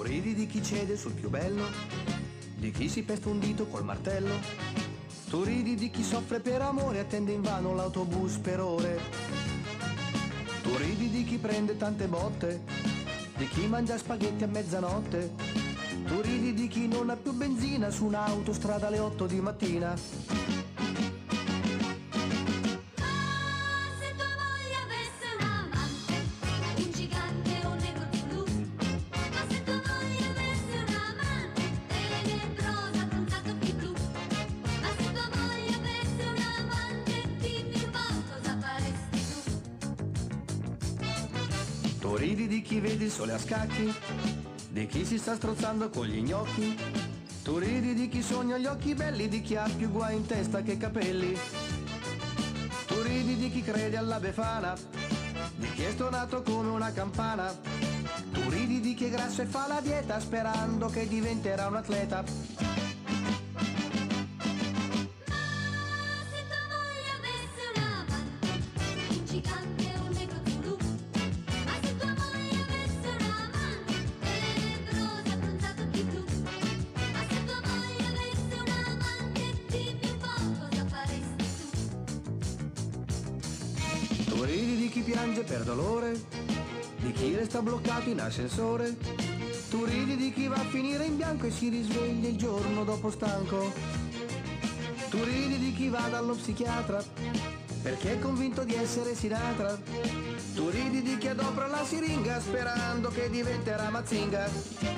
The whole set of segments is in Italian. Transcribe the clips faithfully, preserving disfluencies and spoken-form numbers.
ridi di chi cede sul più bello, di chi si pesta un dito col martello. Tu ridi di chi soffre per amore e attende invano l'autobus per ore. Tu ridi di chi prende tante botte, di chi mangia spaghetti a mezzanotte. Tu ridi di chi non ha più benzina su un'autostrada alle otto di mattina. Tu ridi di chi vede il sole a scacchi, di chi si sta strozzando con gli gnocchi. Tu ridi di chi sogna gli occhi belli, di chi ha più guai in testa che capelli. Tu ridi di chi crede alla Befana, di chi è stonato come una campana. Tu ridi di chi è grasso e fa la dieta sperando che diventerà un atleta. Tu ridi di chi piange per dolore, di chi resta bloccato in ascensore. Tu ridi di chi va a finire in bianco e si risveglia il giorno dopo stanco. Tu ridi di chi va dallo psichiatra perché è convinto di essere Sinatra. Tu ridi di chi adopera la siringa sperando che diventerà Mazinga.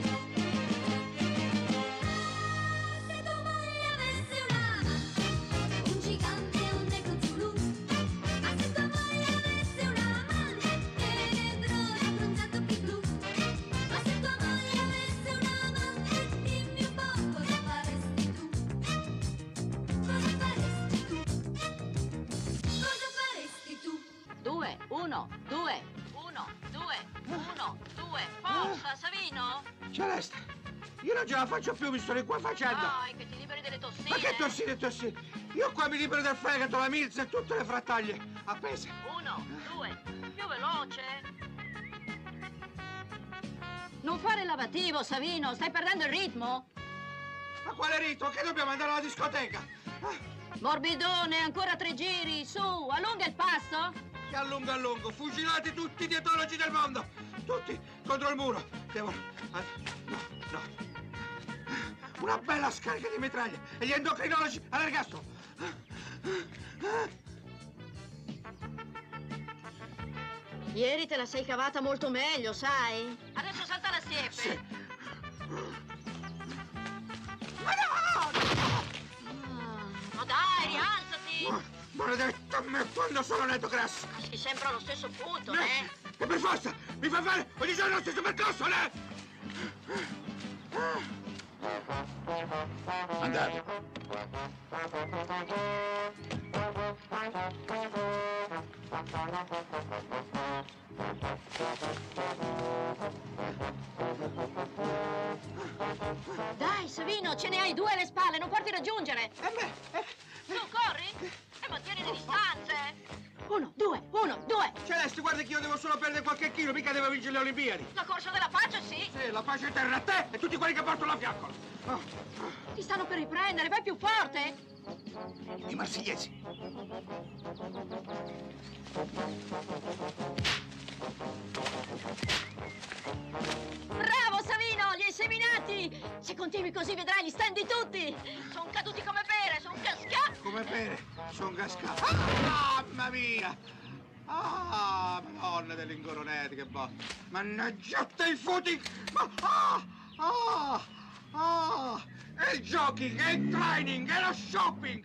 Uno, due, uno, due, uno, due, forza, Savino! Celeste, io non ce la faccio più, mi sto di qua facendo! Dai, che ti liberi delle tossine! Ma che tossine, tossine? Io qua mi libero del fegato, la milza e tutte le frattaglie appese! Uno, due, più veloce! Non fare il lavativo, Savino, stai perdendo il ritmo! Ma quale ritmo? Che dobbiamo andare alla discoteca? Morbidone, ancora tre giri, su, allunga il passo! Che a lungo a lungo, fucilati tutti i dietologi del mondo! Tutti contro il muro! Devo... No, no. Una bella scarica di metraglia e gli endocrinologi all'ergastolo! Ieri te la sei cavata molto meglio, sai? Adesso salta la siepe! Sì. Ma no! Ma dai, rialzati! Maledetta a me quando sono netto grasso! Sei sempre allo stesso punto, eh? eh? E per forza mi fa fare ogni giorno lo stesso percorso, eh? Andate. Dai, Savino, ce ne hai due alle spalle, non porti a raggiungere! E me? Eh, Su, corri! E mantieni le distanze! Uno, due, uno, due! Celeste, guarda che io devo solo perdere qualche chilo, mica devo vincere le Olimpiadi! La corsa della pace, sì! Sì, la pace terra a te e tutti quelli che portano la fiaccola! Oh. Ti stanno per riprendere, vai più forte! I marsigliesi! Bravo, Savino, gli hai seminati! Se continui così vedrai, li stendi tutti! Sono caduti come pere, sono cascati! Come pere, sono cascato! Ah, mamma mia! Ah, madonna dell'ingoronete, che botta! Mannaggia te i futi! Ma, ah, ah, ah! È il jogging, è il training, è lo shopping!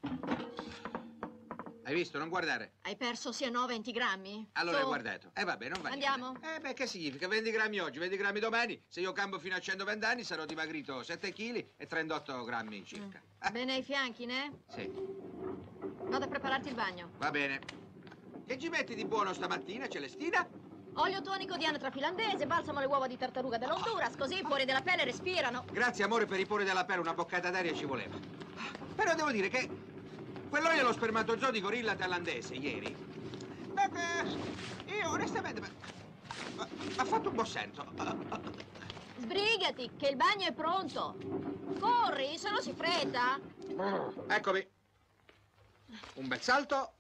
Hai visto? Non guardare. Hai perso sì o no venti grammi? Allora Su. hai guardato. Eh vabbè, non va Andiamo? niente. Eh beh, che significa? venti grammi oggi, venti grammi domani. Se io cambo fino a centoventi anni sarò dimagrito sette chili e trentotto grammi circa. Mm. Bene ai fianchi, ne? Sì. Vado a prepararti il bagno. Va bene. Che ci metti di buono stamattina, Celestina? Olio tonico di anatra finlandese, balsamo alle uova di tartaruga dell'Honduras, così i pori della pelle respirano. Grazie, amore, per i pori della pelle, una boccata d'aria ci voleva. Però devo dire che quell'olio dello spermatozoo di gorilla thailandese ieri, beh, io onestamente mi ha fatto un buon senso. Sbrigati, che il bagno è pronto. Corri, se no si fredda. Eccomi. Un bel salto.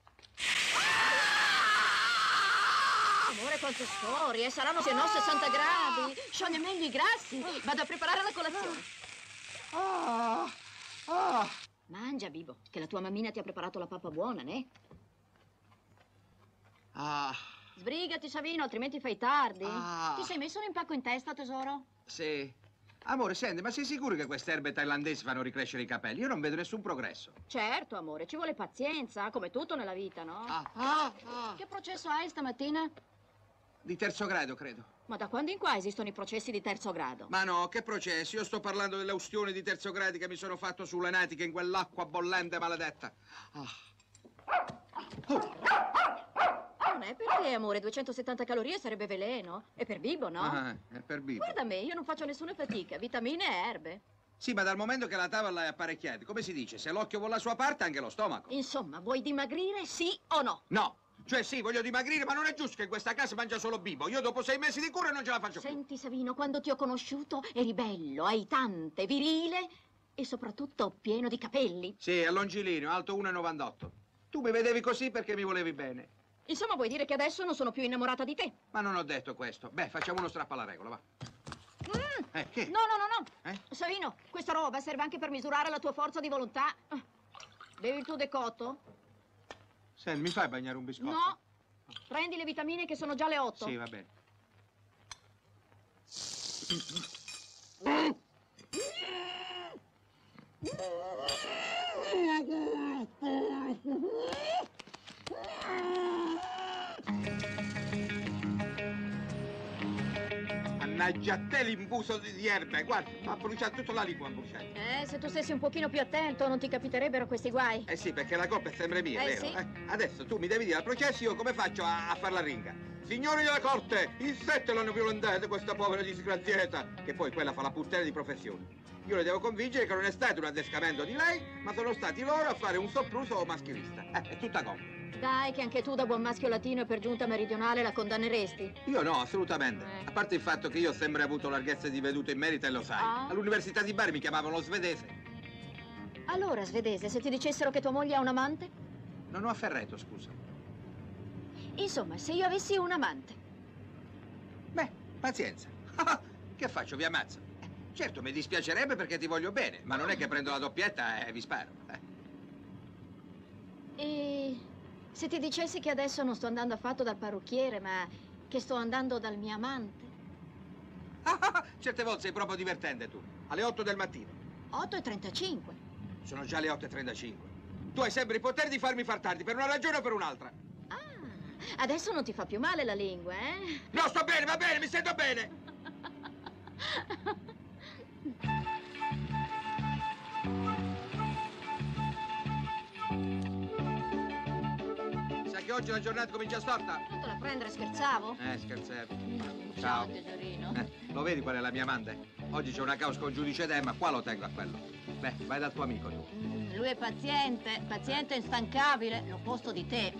Amore, quanto scorri, eh? Saranno se no sessanta gradi. Scioglie meglio i grassi. Vado a preparare la colazione. Ah, ah. Mangia, Bibo, che la tua mammina ti ha preparato la pappa buona, né? Ah, Sbrigati, Savino, altrimenti fai tardi. Ah. Ti sei messo l'impacco in testa, tesoro? sì. Amore, senti, ma sei sicuro che queste erbe thailandesi fanno ricrescere i capelli? Io non vedo nessun progresso. Certo, amore, ci vuole pazienza, come tutto nella vita, no? Ah, ah, ah. Che processo hai stamattina? Di terzo grado, credo. Ma da quando in qua esistono i processi di terzo grado? Ma no, che processi? Io sto parlando delle ustioni di terzo grado che mi sono fatto sulle natiche in quell'acqua bollente maledetta. Ah. Oh. Non è per te, amore, duecentosettanta calorie sarebbe veleno. È per Bibo, no? Ah, è per Bibo. Guarda me, io non faccio nessuna fatica, vitamine e erbe. Sì, ma dal momento che la tavola è apparecchiata, come si dice, se l'occhio vuole la sua parte, anche lo stomaco. Insomma, vuoi dimagrire, sì o no? No. Cioè sì, voglio dimagrire, ma non è giusto che in questa casa mangia solo Bibo. Io dopo sei mesi di cura non ce la faccio più. Senti, Savino, quando ti ho conosciuto eri bello, aitante, virile e soprattutto pieno di capelli. Sì, è longilineo, alto uno e novantotto. Tu mi vedevi così perché mi volevi bene. Insomma, vuoi dire che adesso non sono più innamorata di te? Ma non ho detto questo. Beh, facciamo uno strappo alla regola, va. Mm. Eh, che? No, no, no, no. Eh? Savino, questa roba serve anche per misurare la tua forza di volontà. Bevi il tuo decotto? Senti, mi fai bagnare un biscotto? No. Prendi le vitamine che sono già le otto. Sì, va bene. Mannaggia a te l'imbuso di, di erbe, guarda, ha bruciato tutta la lingua, ha bruciato. Eh, se tu stessi un pochino più attento non ti capiterebbero questi guai. Eh sì, perché la colpa è sempre mia, Eh, vero? sì. Eh, adesso tu mi devi dire al processo io come faccio a, a far la ringa. Signori della corte, in sette l'hanno violentata questa povera disgraziata, che poi quella fa la puttana di professione. Io le devo convincere che non è stato un addescamento di lei, ma sono stati loro a fare un sopruso maschilista. Eh, è tutta colpa. Dai, che anche tu da buon maschio latino e per giunta meridionale la condanneresti. Io no, assolutamente. Eh. A parte il fatto che io ho sempre avuto larghezza di veduto in merito e lo sai. Ah. All'università di Bari mi chiamavano svedese. Allora, svedese, se ti dicessero che tua moglie ha un amante? Non ho afferretto, scusa. Insomma, se io avessi un amante. Beh, pazienza. Che faccio? Vi ammazzo? Eh, certo, mi dispiacerebbe perché ti voglio bene, ma non è che prendo la doppietta e vi sparo. Eh. E se ti dicessi che adesso non sto andando affatto dal parrucchiere, ma che sto andando dal mio amante? Certe volte sei proprio divertente tu. Alle otto del mattino. otto e trentacinque. Sono già le otto e trentacinque. Tu hai sempre il potere di farmi far tardi, per una ragione o per un'altra. Ah, adesso non ti fa più male la lingua, eh? No, sto bene, va bene, mi sento bene. Sai che oggi la giornata comincia storta? Non te la prendere, scherzavo? Eh, scherzavi. Mm, Ciao. tesorino. Eh, lo vedi qual è la mia amante? Oggi c'è una causa con giudice Demma, qua lo tengo a quello. Beh, vai dal tuo amico tu. Mm, lui è paziente, paziente e instancabile, l'opposto di te.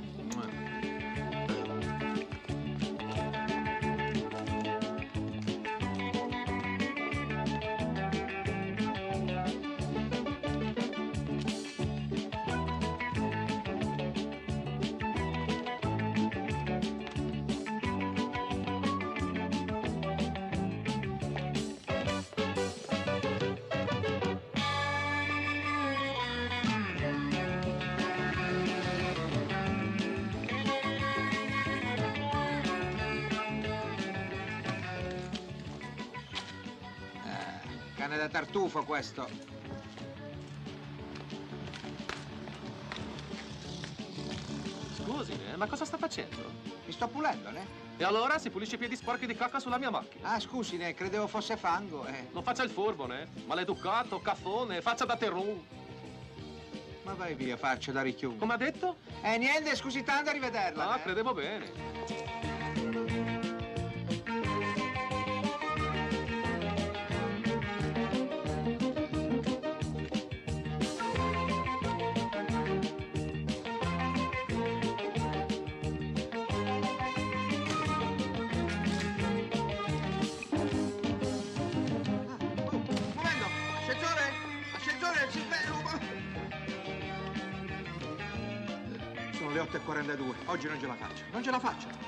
Cane da tartufo questo. Scusi, eh, ma cosa sta facendo? Mi sto pulendo, ne? E allora si pulisce i piedi sporchi di cacca sulla mia macchina? Ah, scusi, ne credevo fosse fango, eh. Non faccia il furbo, ne? Maleducato, caffone, faccia da terrun. Ma vai via, faccio da ricchiuno. Come ha detto? Eh, niente, scusi tanto, arrivederla. Ah, eh. credevo bene. le otto e quarantadue. Oggi non ce la faccio. Non ce la faccio.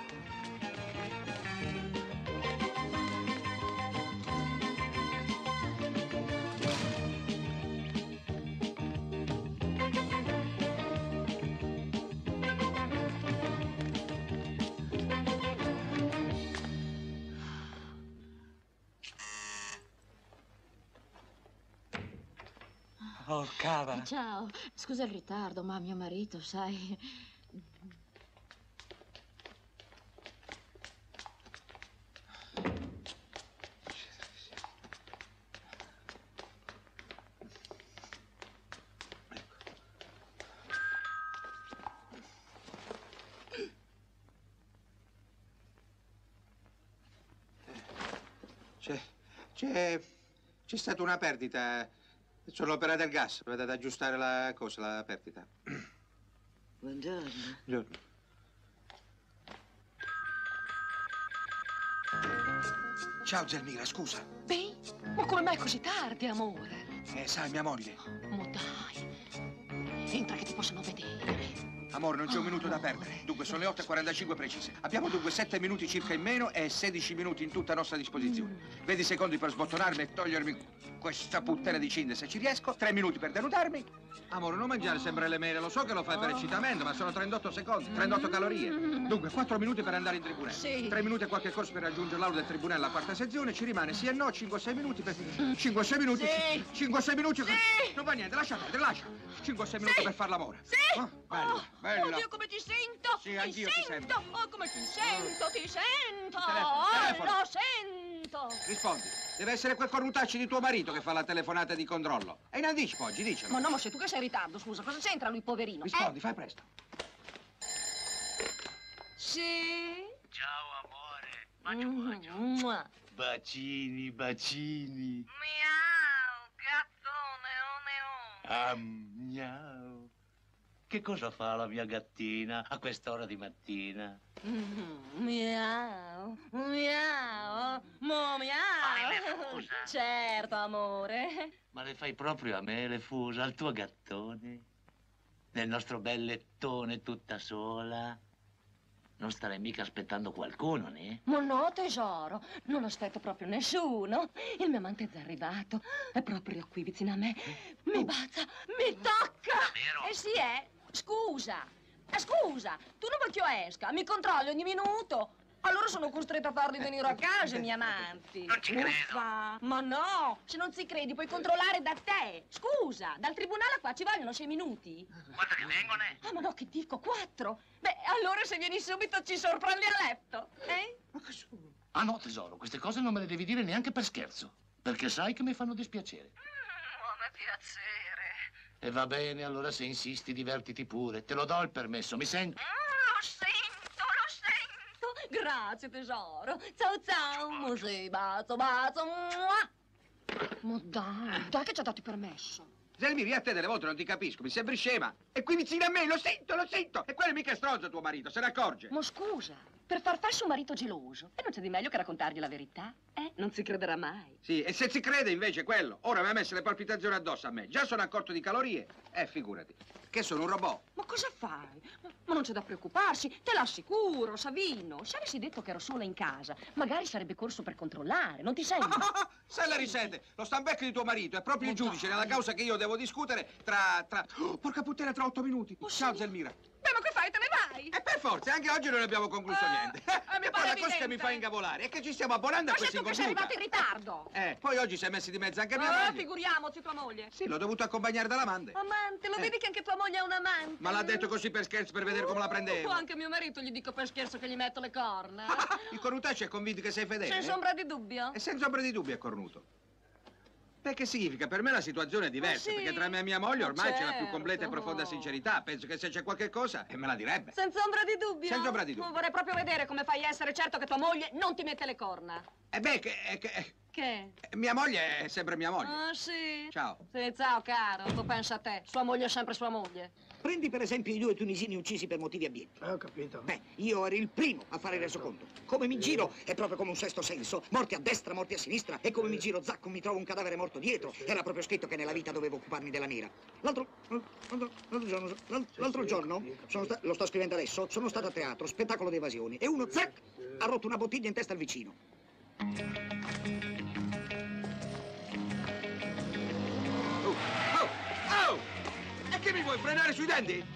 Oh, cava. Ciao, scusa il ritardo, ma mio marito, sai... C'è... c'è... c'è stata una perdita. Sull'opera del gas, dovete aggiustare la cosa, la perdita. Buongiorno. Buongiorno. Ciao Zelmira, scusa. Beh, ma come mai così tardi, amore? Eh, sai, mia moglie. Ma dai, entra che ti possono vedere. Amore, non c'è un minuto da perdere. Dunque, sono le otto e quarantacinque precise. Abbiamo dunque sette minuti circa in meno e sedici minuti in tutta a nostra disposizione. venti secondi per sbottonarmi e togliermi questa puttana di cinde se ci riesco. tre minuti per denudarmi. Amore, non mangiare sempre le mele. Lo so che lo fai per eccitamento, ma sono trentotto secondi, trentotto calorie. Dunque, quattro minuti per andare in tribunale. Sì. tre minuti e qualche corso per raggiungere l'aula del tribunale alla quarta sezione. Ci rimane sì e no, cinque sei minuti per... cinque sei minuti. Sì. cinque sei minuti. Sì. Non fa niente, lascia perdere, lascia. cinque sei minuti Sì. per far l'amore. Sì. Oh, bella, Oh, bella. Oddio, come ti sento! Sì, ti anch'io ti sento! sento. Oh, come ti sento, ti sento! Telefono, Oh, telefono. lo sento! Rispondi. Deve essere quel cornutacci di tuo marito che fa la telefonata di controllo. È in anticipo oggi, dicelo. Ma no, ma sei tu che sei in ritardo, scusa, cosa c'entra lui, poverino? Rispondi, Eh? fai presto. Sì? Ciao, amore. Bacio, Mm, bacio. mua. Bacini, bacini. Miau, gattone, oh, neon. Ah, miau. Che cosa fa la mia gattina a quest'ora di mattina? Mm, miau, miau, mo Fai le miau. fusa? Certo, amore. Ma le fai proprio a me, le fusa, al tuo gattone? Nel nostro bel lettone tutta sola? Non starei mica aspettando qualcuno, né? Ma no, tesoro, non aspetto proprio nessuno. Il mio amante è già arrivato. È proprio qui vicino a me. Mi bacia, mi tocca. Davvero? Eh sì, eh. Scusa. Eh, scusa, tu non vuoi che io esca? Mi controlli ogni minuto. Allora sono costretta a farli venire a casa, i miei amanti. Non ci credo. Uffa. Ma no, se non ci credi puoi controllare da te. Scusa, dal tribunale a qua ci vogliono sei minuti. Quanto che vengono? Ah, ma no, che dico, quattro? Beh, allora se vieni subito ci sorprendi a letto, eh? Ma che sono? Ah no, tesoro, queste cose non me le devi dire neanche per scherzo. Perché sai che mi fanno dispiacere. Come piacere. E va bene, allora se insisti, divertiti pure. Te lo do il permesso, mi senti? Lo sento, lo sento. Grazie, tesoro. Ciao, ciao. Musì, bacio, bacio. Mua. Ma dai, dai che ci ha dato il permesso. Zelmiri, a te delle volte non ti capisco, mi sembri scema. E qui vicino a me, lo sento, lo sento. E quello mica è stronzo tuo marito, se ne accorge. Ma scusa, per far farsi un marito geloso. E non c'è di meglio che raccontargli la verità? Eh, non si crederà mai. Sì, e se si crede invece quello. Ora mi ha messo le palpitazioni addosso a me. Già sono accorto di calorie. Eh, figurati. Che sono un robot. Ma cosa fai? Ma, ma non c'è da preoccuparsi, te l'assicuro, Savino. Se avessi detto che ero sola in casa, magari sarebbe corso per controllare, non ti sembra? Se la risente, lo stambecco di tuo marito è proprio il Ma giudice dai. nella causa che io devo discutere tra... tra... Oh, porca puttana, tra otto minuti. Oh, Ciao, sì? Zelmira. Beh, ma che fai? Te ne vai? E per forza, anche oggi non abbiamo concluso Eh, niente. eh, mi e poi pare la cosa che evidente. mi fa incavolare è che ci stiamo abbonando Ma a sei questi tu che sei incompiuta. arrivato in ritardo. Eh, poi oggi si è messi di mezzo anche mia Ah, moglie. figuriamoci tua moglie. Sì, l'ho dovuto accompagnare dall'amante. Amante, lo Eh. vedi che anche tua moglie è un amante? Ma l'ha detto così per scherzo, per vedere come la prendevo. Uh, anche a mio marito gli dico per scherzo che gli metto le corna. Il cornutaccio è convinto che sei fedele. Senza eh? ombra di dubbio. E senza ombra di dubbio è cornuto. Beh, che significa? Per me la situazione è diversa, Ah, sì? perché tra me e mia moglie Ma ormai c'è la più certo. completa e profonda sincerità. Penso che se c'è qualche cosa, eh, me la direbbe. Senza ombra di dubbio. Senza ombra di dubbio. Vorrei proprio vedere come fai a essere certo che tua moglie non ti mette le corna. E beh, che, che, Che? Eh, Mia moglie è sempre mia moglie. Ah, sì? Ciao. Sì, ciao, caro. Tu pensa a te. Sua moglie è sempre sua moglie. Prendi per esempio i due tunisini uccisi per motivi abietti. Eh, ho capito. Beh, io ero il primo a fare il resoconto. Come mi giro è proprio come un sesto senso. Morti a destra, morti a sinistra. E come mi giro, zacco, mi trovo un cadavere morto dietro. Era proprio scritto che nella vita dovevo occuparmi della nera. L'altro... l'altro, l'altro giorno... L'altro giorno... Sono sta, lo sto scrivendo adesso. Sono stato a teatro, spettacolo di evasioni. E uno, zac, ha rotto una bottiglia in testa al vicino. Oh, oh, oh! E che mi vuoi frenare sui denti?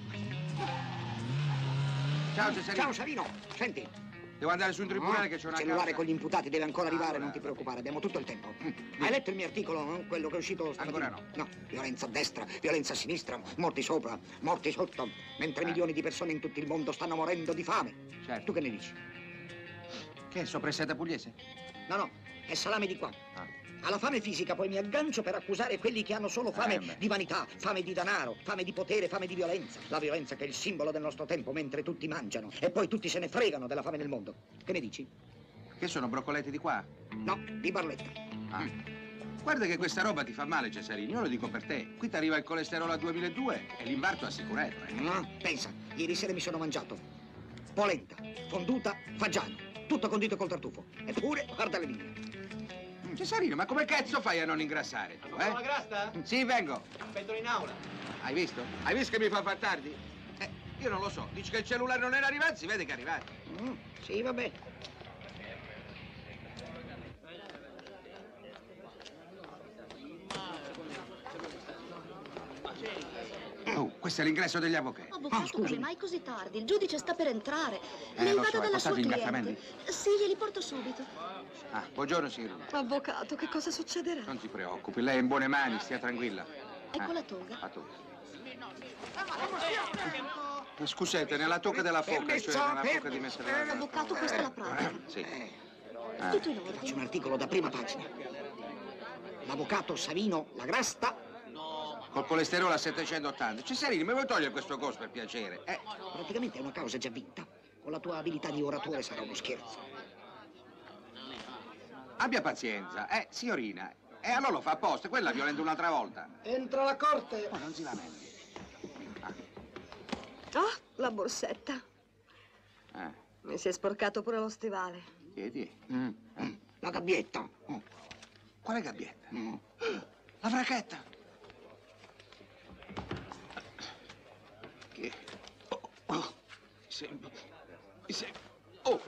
Ciao Cesarino. Ciao, Savino. Senti. Devo andare su in tribunale che c'è una cellulare causa. con gli imputati deve ancora arrivare, Ah, non ti bravo. preoccupare, abbiamo tutto il tempo. Hai letto il mio articolo, no? Quello che è uscito stamattina? Ancora no. No, violenza a destra, violenza a sinistra, morti sopra, morti sotto, mentre Eh. milioni di persone in tutto il mondo stanno morendo di fame. Certo. Tu che ne dici? Che è soppressata pugliese? No, no, è salame di qua. Ah. Alla fame fisica poi mi aggancio per accusare quelli che hanno solo fame Eh, beh. di vanità, fame di denaro, fame di potere, fame di violenza. La violenza che è il simbolo del nostro tempo, mentre tutti mangiano e poi tutti se ne fregano della fame nel mondo. Che ne dici? Che sono broccoletti di qua? No, di Barletta. Ah. Guarda che questa roba ti fa male, Cesarino, io lo dico per te. Qui ti arriva il colesterolo a duemiladue e l'infarto assicurato, eh. No, pensa, ieri sera mi sono mangiato polenta, fonduta, fagiano, tutto condito col tartufo. Eppure, guarda le mie. Cesarino, ma come cazzo fai a non ingrassare? Tu, eh? La grasta? Sì, vengo. Aspetto in aula. Hai visto? Hai visto che mi fa far tardi? Eh, io non lo so. Dici che il cellulare non era arrivato, si vede che è arrivato. Mm, sì, vabbè. Oh, questo è l'ingresso degli avvocati. Avvocato, Ah, scusi. come mai così tardi? Il giudice sta per entrare. Eh, Mi lo vada so, hai dalla portato sua gli cliente. ingraffamenti? Sì, glieli porto subito. Ah, buongiorno, signorina. Avvocato, che cosa succederà? Non si preoccupi, lei è in buone mani, stia tranquilla. Ecco Ah, la toga. La toga. Scusate, nella tocca della foca, Permesso, cioè nella per- foca di mettere... Avvocato, questa è la pratica. Sì. Tutto in Faccio un ordine. articolo da prima pagina. L'avvocato Savino La Grasta Col colesterolo a settecentottanta. Cesarino, mi vuoi togliere questo coso per piacere? Eh, praticamente è una causa già vinta. Con la tua abilità di oratore sarà uno scherzo. abbia pazienza. Eh, signorina. E allora lo fa apposta, quella violenta un'altra volta. Entra la corte. Ma non si lamenti. Ah, la borsetta. Eh, Mi si è sporcato pure lo stivale. vedi? Mm. Mm. La gabbietta. Mm. Quale gabbietta? Mm. La fracchetta. Che? Oh, oh. Mi sembra... Mi sembra... Oh!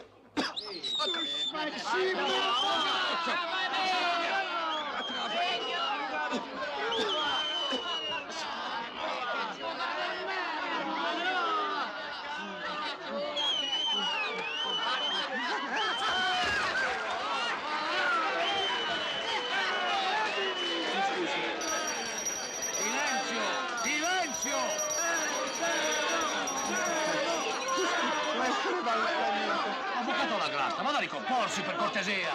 Silenzio! Silenzio! Avvocato La Grasta, vada a ricomporsi per cortesia.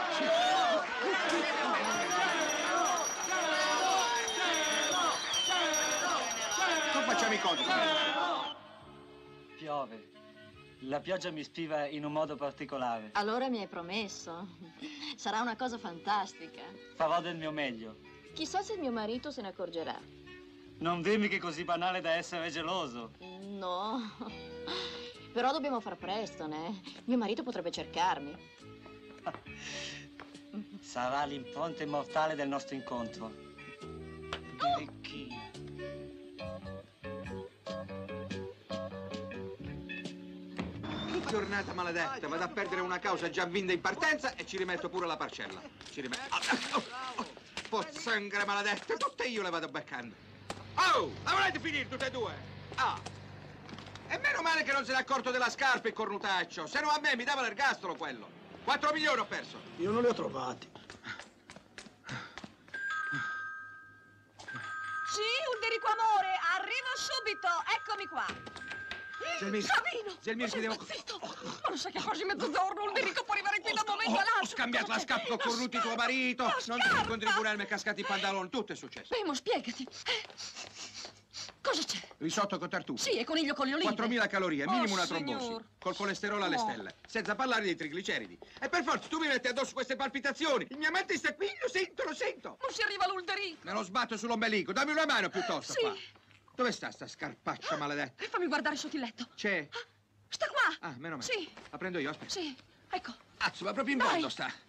Non facciamo i conti. Piove. La pioggia mi spiva in un modo particolare. Allora mi hai promesso. Sarà una cosa fantastica. Farò del mio meglio. Chissà se mio marito se ne accorgerà. Non dirmi che è così banale da essere geloso. No. Però dobbiamo far presto, né? Mio marito potrebbe cercarmi. Sarà l'impronta immortale del nostro incontro. Birichino. Giornata maledetta, vado a perdere una causa già vinta in partenza e ci rimetto pure la parcella. Ci rimetto. Oh, oh, oh. Pozzanghere maledette, tutte io le vado beccando. Oh, la volete finire tutte e due? Ah. E meno male che non se n'è accorto della scarpa il cornutaccio, se no a me mi dava l'ergastolo quello. Quattro milioni ho perso. Io non li ho trovati. Sì, Ulderico amore, arrivo subito. Eccomi qua. Zelmirski. Savino! Zelmirski, devo... Zitto! Ma non sai che è quasi mezzogiorno, Ulderico può arrivare qui da un momento Ho, all'altro. ho scambiato la scarpa con cornuti tuo marito. La Non scarpa! devi contribuire, mi è cascato i pantaloni, tutto è successo. Beh, ma spiegati. Cosa c'è? Risotto con tartufe. Sì, e coniglio con le olive. quattromila calorie, minimo Oh, una trombosi. signor. Col colesterolo alle No. stelle. Senza parlare dei trigliceridi. E per forza tu mi metti addosso queste palpitazioni. Il mio amante sta qui, lo sento, lo sento. Non si arriva all'Ulderico. Me lo sbatto sull'ombelico. Dammi una mano piuttosto Sì. qua. Dove sta sta scarpaccia maledetta? Eh, Fammi guardare sotto il letto. C'è? Ah, sta qua. Ah, meno male. Sì. La prendo io, aspetta. Sì, ecco. Azzo, ma proprio in Dai. fondo sta.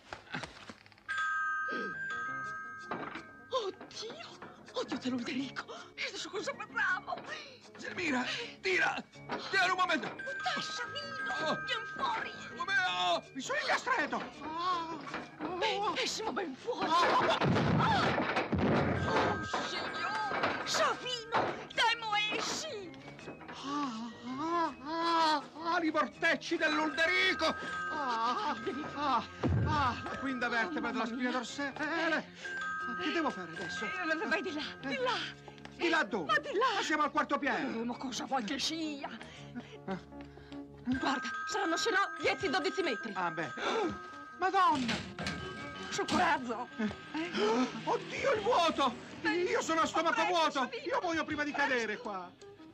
Oddio. Oddio dell'Ulderico. E adesso cosa facciamo? Selmira, tira! Tira un momento! Dai, Savino, Oh. vieni fuori. Come oh, mi sono incastrato! Benissimo, ben fuori. Ah. Oh, signore. Savino, dai, moesci. Ah, ah, ah, ah, i mortecci dell'Ulderico! Ah, ah, ah, la quinta vertebra della spina dorsale. Che devo fare adesso? Eh, Vai di là, di là. Di là dove? Ma di là. Ma siamo al quarto piano. Eh, ma cosa vuoi che sia? Guarda, saranno se no dieci dodici metri. Ah, beh. Madonna! Sul corazzo. Oddio, il vuoto! Io sono a stomaco presto, vuoto! Savino. Io muoio prima di cadere qua!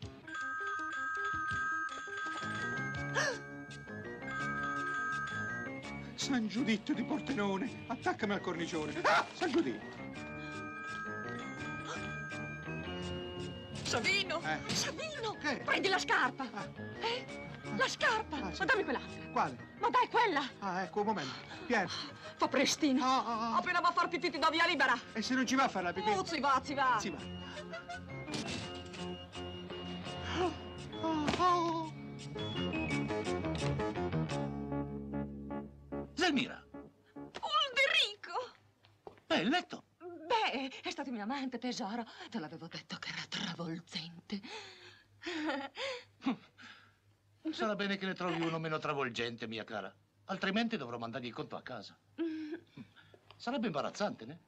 San Giuditto di Pordenone, attaccami al cornicione. Ah, San Giuditto! Savino, Eh. Savino, Che? prendi la scarpa. Ah. Eh? La scarpa. Ah, sì. Ma dammi quell'altra. Quale? Ma dai, quella. Ah, ecco, un momento. Piano. Fa prestino. Ah, ah, ah. Appena va a far pipì ti do via libera. E se non ci va a fare la pipì? Oh, si va, si va. Si va. Ah, ah. Selmira, Ulderico. beh, il letto. Beh, è stato mio amante, tesoro. Te l'avevo detto che era travolgente. Sarà bene che ne trovi uno meno travolgente, mia cara. Altrimenti dovrò mandargli il conto a casa. Sarebbe imbarazzante, né?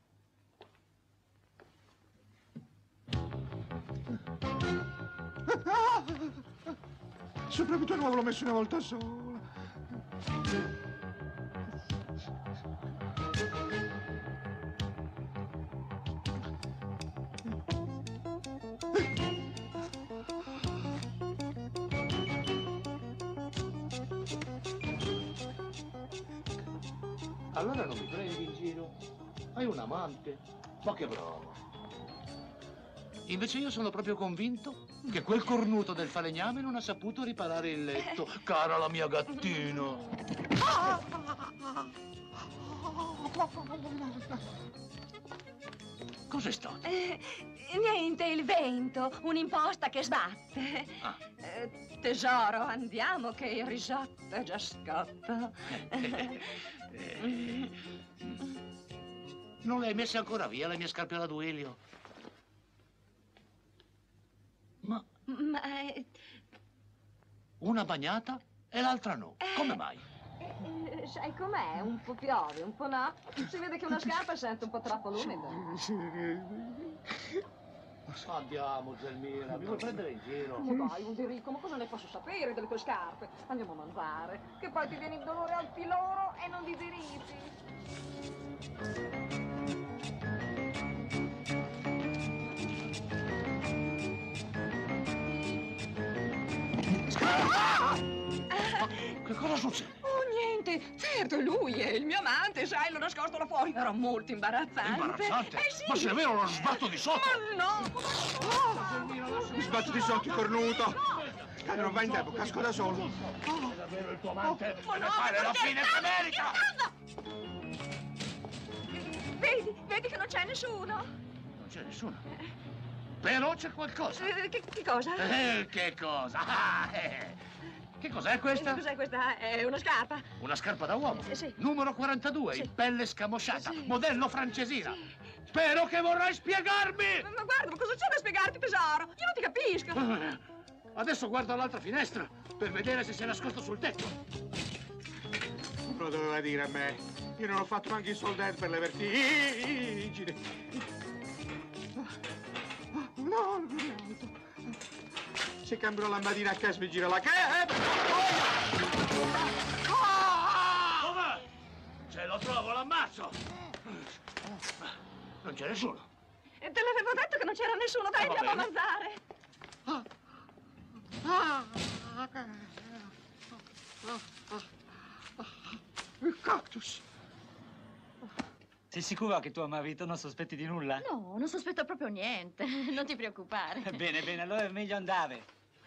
Sopravvento nuovo l'ho messo una volta sola. Allora non mi prendi in giro. Hai un amante. Ma che bravo. Invece io sono proprio convinto che quel cornuto del falegname non ha saputo riparare il letto. Cara la mia gattina. Cos'è stato? Eh, niente, il vento, un'imposta che sbatte. Ah. Eh, tesoro, andiamo che il risotto già scotta. Eh, non le hai messe ancora via le mie scarpe da duello? Ma Ma eh, una bagnata e l'altra no. Come mai? eh, sai com'è? Un po' piove, un po' no. Si vede che una scarpa sente un po' troppo l'umido. Andiamo, Selmira, mi vuoi prendere in giro? Ma dai, Ulderico, ma cosa ne posso sapere delle tue scarpe? Andiamo a mangiare, che poi ti viene il dolore al filoro e non digeriti. Che cosa succede? Oh, niente, certo, è lui, è il mio amante, sai, l'ho nascosto là fuori. Era molto imbarazzante. Imbarazzante? Eh sì. Ma se è vero lo sbatto di sotto! Ma no! Oh. Mi sbatto di sotto, cornuto! Ah, non va in tempo, casco da solo. È davvero il tuo amante? Ma Deve no, fare la perché? fine che merita! Vedi, vedi che non c'è nessuno. Non c'è nessuno. Però c'è qualcosa. Eh, Che, che cosa? Eh, che cosa? Ah, eh. Che cos'è questa? Cos'è questa? È una scarpa? Una scarpa da uomo. Eh, sì. Numero quarantadue, Sì. in pelle scamosciata, Sì. modello francesina. Sì. Spero che vorrai spiegarmi! Ma, ma guarda, ma cosa c'è da spiegarti, tesoro? Io non ti capisco. Adesso guardo all'altra finestra per vedere se si è nascosto sul tetto. Non lo doveva dire a me. Io non ho fatto neanche i soldati per le vertigini. No, non è alto. Se cambio la lampadina a casa mi gira la che... Dov'è? Se lo trovo l'ammazzo. Non c'è nessuno. E te l'avevo detto che non c'era nessuno, dai, Va andiamo a bene. mangiare. Ah, ah, ah, ah, ah, il cactus. Sei sicuro che tuo marito non sospetti di nulla? No, non sospetto proprio niente. Non ti preoccupare. Bene, bene, allora è meglio andare.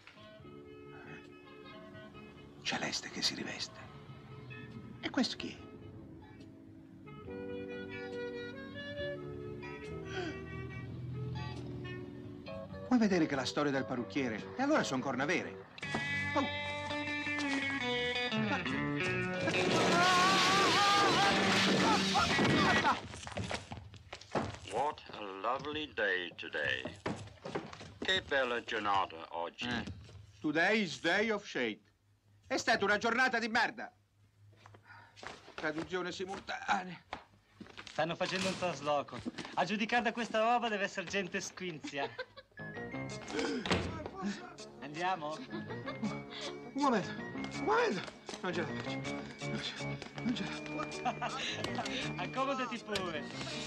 Celeste che si riveste. E questo chi è? Puoi vedere che la storia del parrucchiere? E allora sono corna vere. Oh. What a lovely day today. Che bella giornata oggi. Eh. Today is day of shade. È stata una giornata di merda. Traduzione simultanea. Stanno facendo un trasloco. A giudicare da questa roba deve essere gente squinzia. Andiamo? Un momento, un momento. Non ce la faccio. Non ce, non ce la Accomodati pure.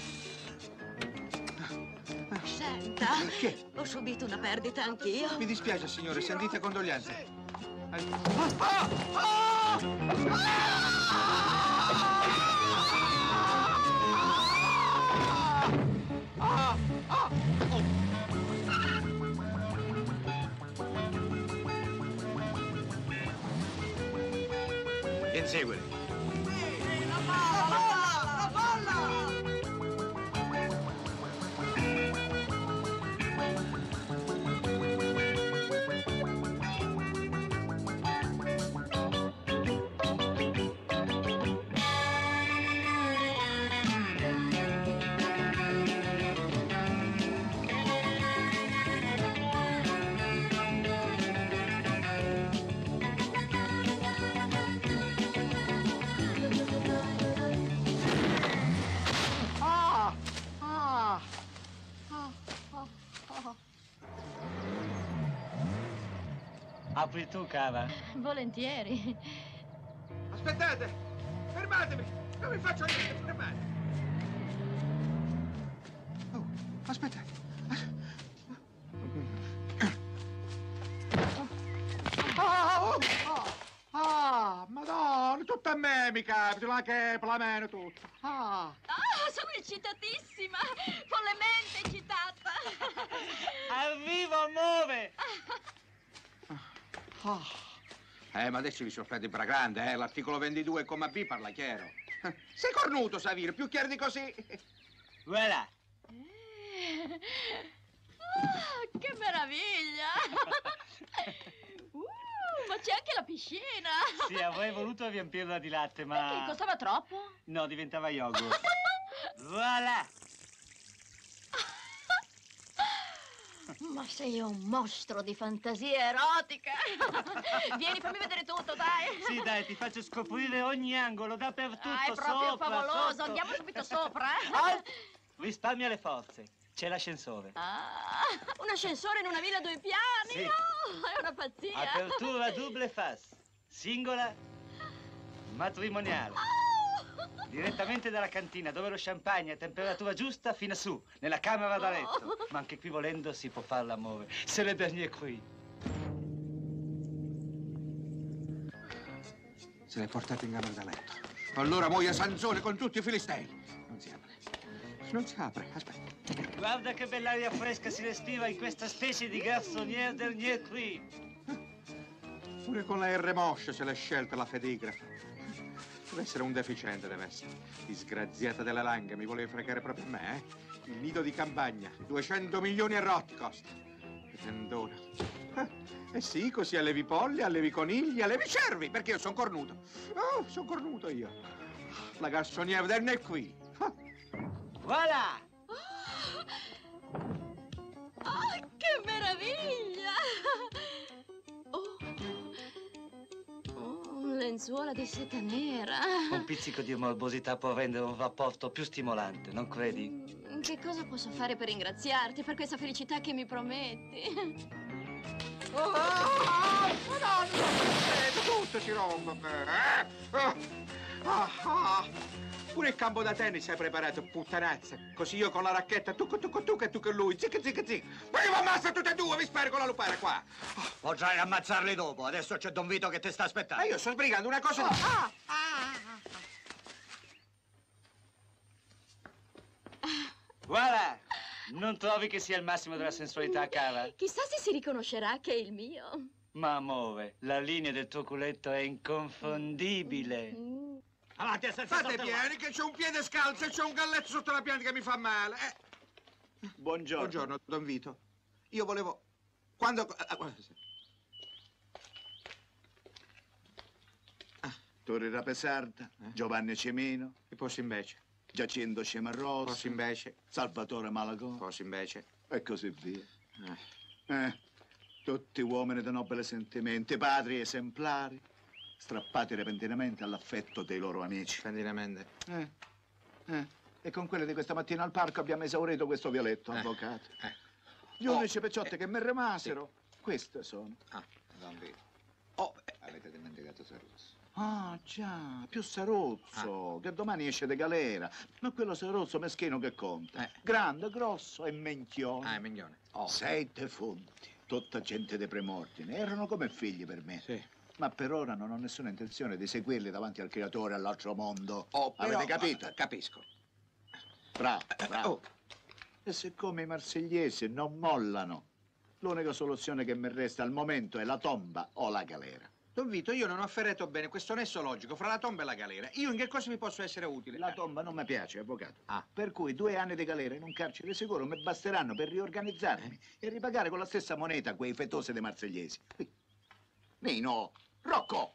Senta, Che? ho subito una perdita anch'io. Mi dispiace, signore, sentite condoglianze. Ah, ah, ah! Ah, ah, oh. Inseguili. Apri tu, cara. Volentieri. Aspettate! Fermatemi! Non vi faccio niente, fermate! Oh, aspettate! Ah, oh, ah, ah, madonna, tutto a me mi capita, la che, la meno, tutto. Ah. Ah, sono eccitatissima! Follemente eccitata! Arriva, muove! Ah. Eh, ma adesso vi sorprende per grande, eh? L'articolo ventidue, comma B, parla chiaro. Sei cornuto, Savino, più chiaro di così. Voilà! Eh. Ah, che meraviglia! Uh, ma c'è anche la piscina! Sì, avrei voluto riempirla di latte, ma... Perché costava troppo? No, diventava yogurt. Voilà! Ma sei un mostro di fantasia erotica! Vieni, fammi vedere tutto, dai! Sì, dai, ti faccio scoprire ogni angolo, dappertutto, Ah, è proprio sopra, favoloso! sotto. Andiamo subito sopra, eh! Ah, risparmia le forze. C'è l'ascensore. Ah, un ascensore in una villa a due piani? Sì. Oh, è una pazzia! Apertura double face. Singola, matrimoniale. Direttamente dalla cantina, dove lo champagne è a temperatura giusta fino a su, nella camera da letto. Ma anche qui volendo si può fare l'amore. C'est le dernier cri. Se l'hai portato in camera da letto. Allora muoia Sansone con tutti i filistei. Non si apre. Non si apre, aspetta. Guarda che bell'aria fresca si respira in questa specie di garçonnière dernier cri. Pure con la R moscia se l'è scelta la fedigrafa. Deve essere un deficiente, deve essere. Disgraziata della langa, mi volevi fregare proprio a me, eh? Il nido di campagna, duecento milioni e rotti costa. Che tendona. Eh, eh sì, così allevi polli, allevi conigli, allevi cervi, perché io sono cornuto. Oh, sono cornuto io. La garçonnière del ne qui. Ah. Voilà! Oh, che meraviglia! Oh. Oh, un lenzuola di seta nera. Un pizzico di morbosità può rendere un rapporto più stimolante, non credi? Che cosa posso fare per ringraziarti per questa felicità che mi prometti? Oh, oh, Madonna, tutto si rompe. Eh? Ah, ah, Pure il campo da tennis hai preparato, puttanazza. Così io con la racchetta, tu tu tu tu e tu con lui, zic zic zic. Poi vi ammazza tutte e due, vi spero con la lupara qua. Potrai ammazzarli dopo, adesso c'è Don Vito che ti sta aspettando. Ma io sto sbrigando una cosa... Oh. Di... Ah, Voilà! Non trovi che sia il massimo della sensualità a cava? Chissà se si riconoscerà che è il mio. Ma amore, la linea del tuo culetto è inconfondibile. Mm. Avanti, senza fate pieni che c'è un piede scalzo e c'è un galletto sotto la pianta che mi fa male. Eh. Buongiorno. Buongiorno, Don Vito. Io volevo... Quando... Torre Rapesarda, Eh? Giovanni Cimino, E posso invece. Giacinto Cimarrosa, Posso invece. Salvatore Malagò Posso invece. e così via. Eh. Eh, tutti uomini di nobile sentimenti, padri esemplari, strappati repentinamente all'affetto dei loro amici. Repentinamente. Eh, eh. E con quelli di questa mattina al parco abbiamo esaurito questo violetto, Eh. avvocato. Eh. Gli Oh, unici pecciotti eh. che mi rimasero, queste sono. Ah, Don Vito. Oh, eh. Avete dimenticato Saruzzo. Ah, già, più Saruzzo, che domani esce di galera. Ma quello Saruzzo meschino che conta. Eh. Grande, grosso e menchione. Ah, è miglione. Oh. Sei defunti, tutta gente di premordine. Erano come figli per me. Sì. Ma per ora non ho nessuna intenzione di seguirli davanti al creatore all'altro mondo. Oh, però- Avete capito? eh, Capisco. Bravo, bravo. Oh. E siccome i marsigliesi non mollano, l'unica soluzione che mi resta al momento è la tomba o la galera. Don Vito, io non ho afferrato bene questo nesso logico fra la tomba e la galera. Io in che cosa mi posso essere utile? La tomba non mi piace, avvocato. Ah. Per cui due anni di galera in un carcere sicuro mi basteranno per riorganizzarmi e ripagare con la stessa moneta quei fetosi dei marsigliesi. Qui. Nino, Rocco!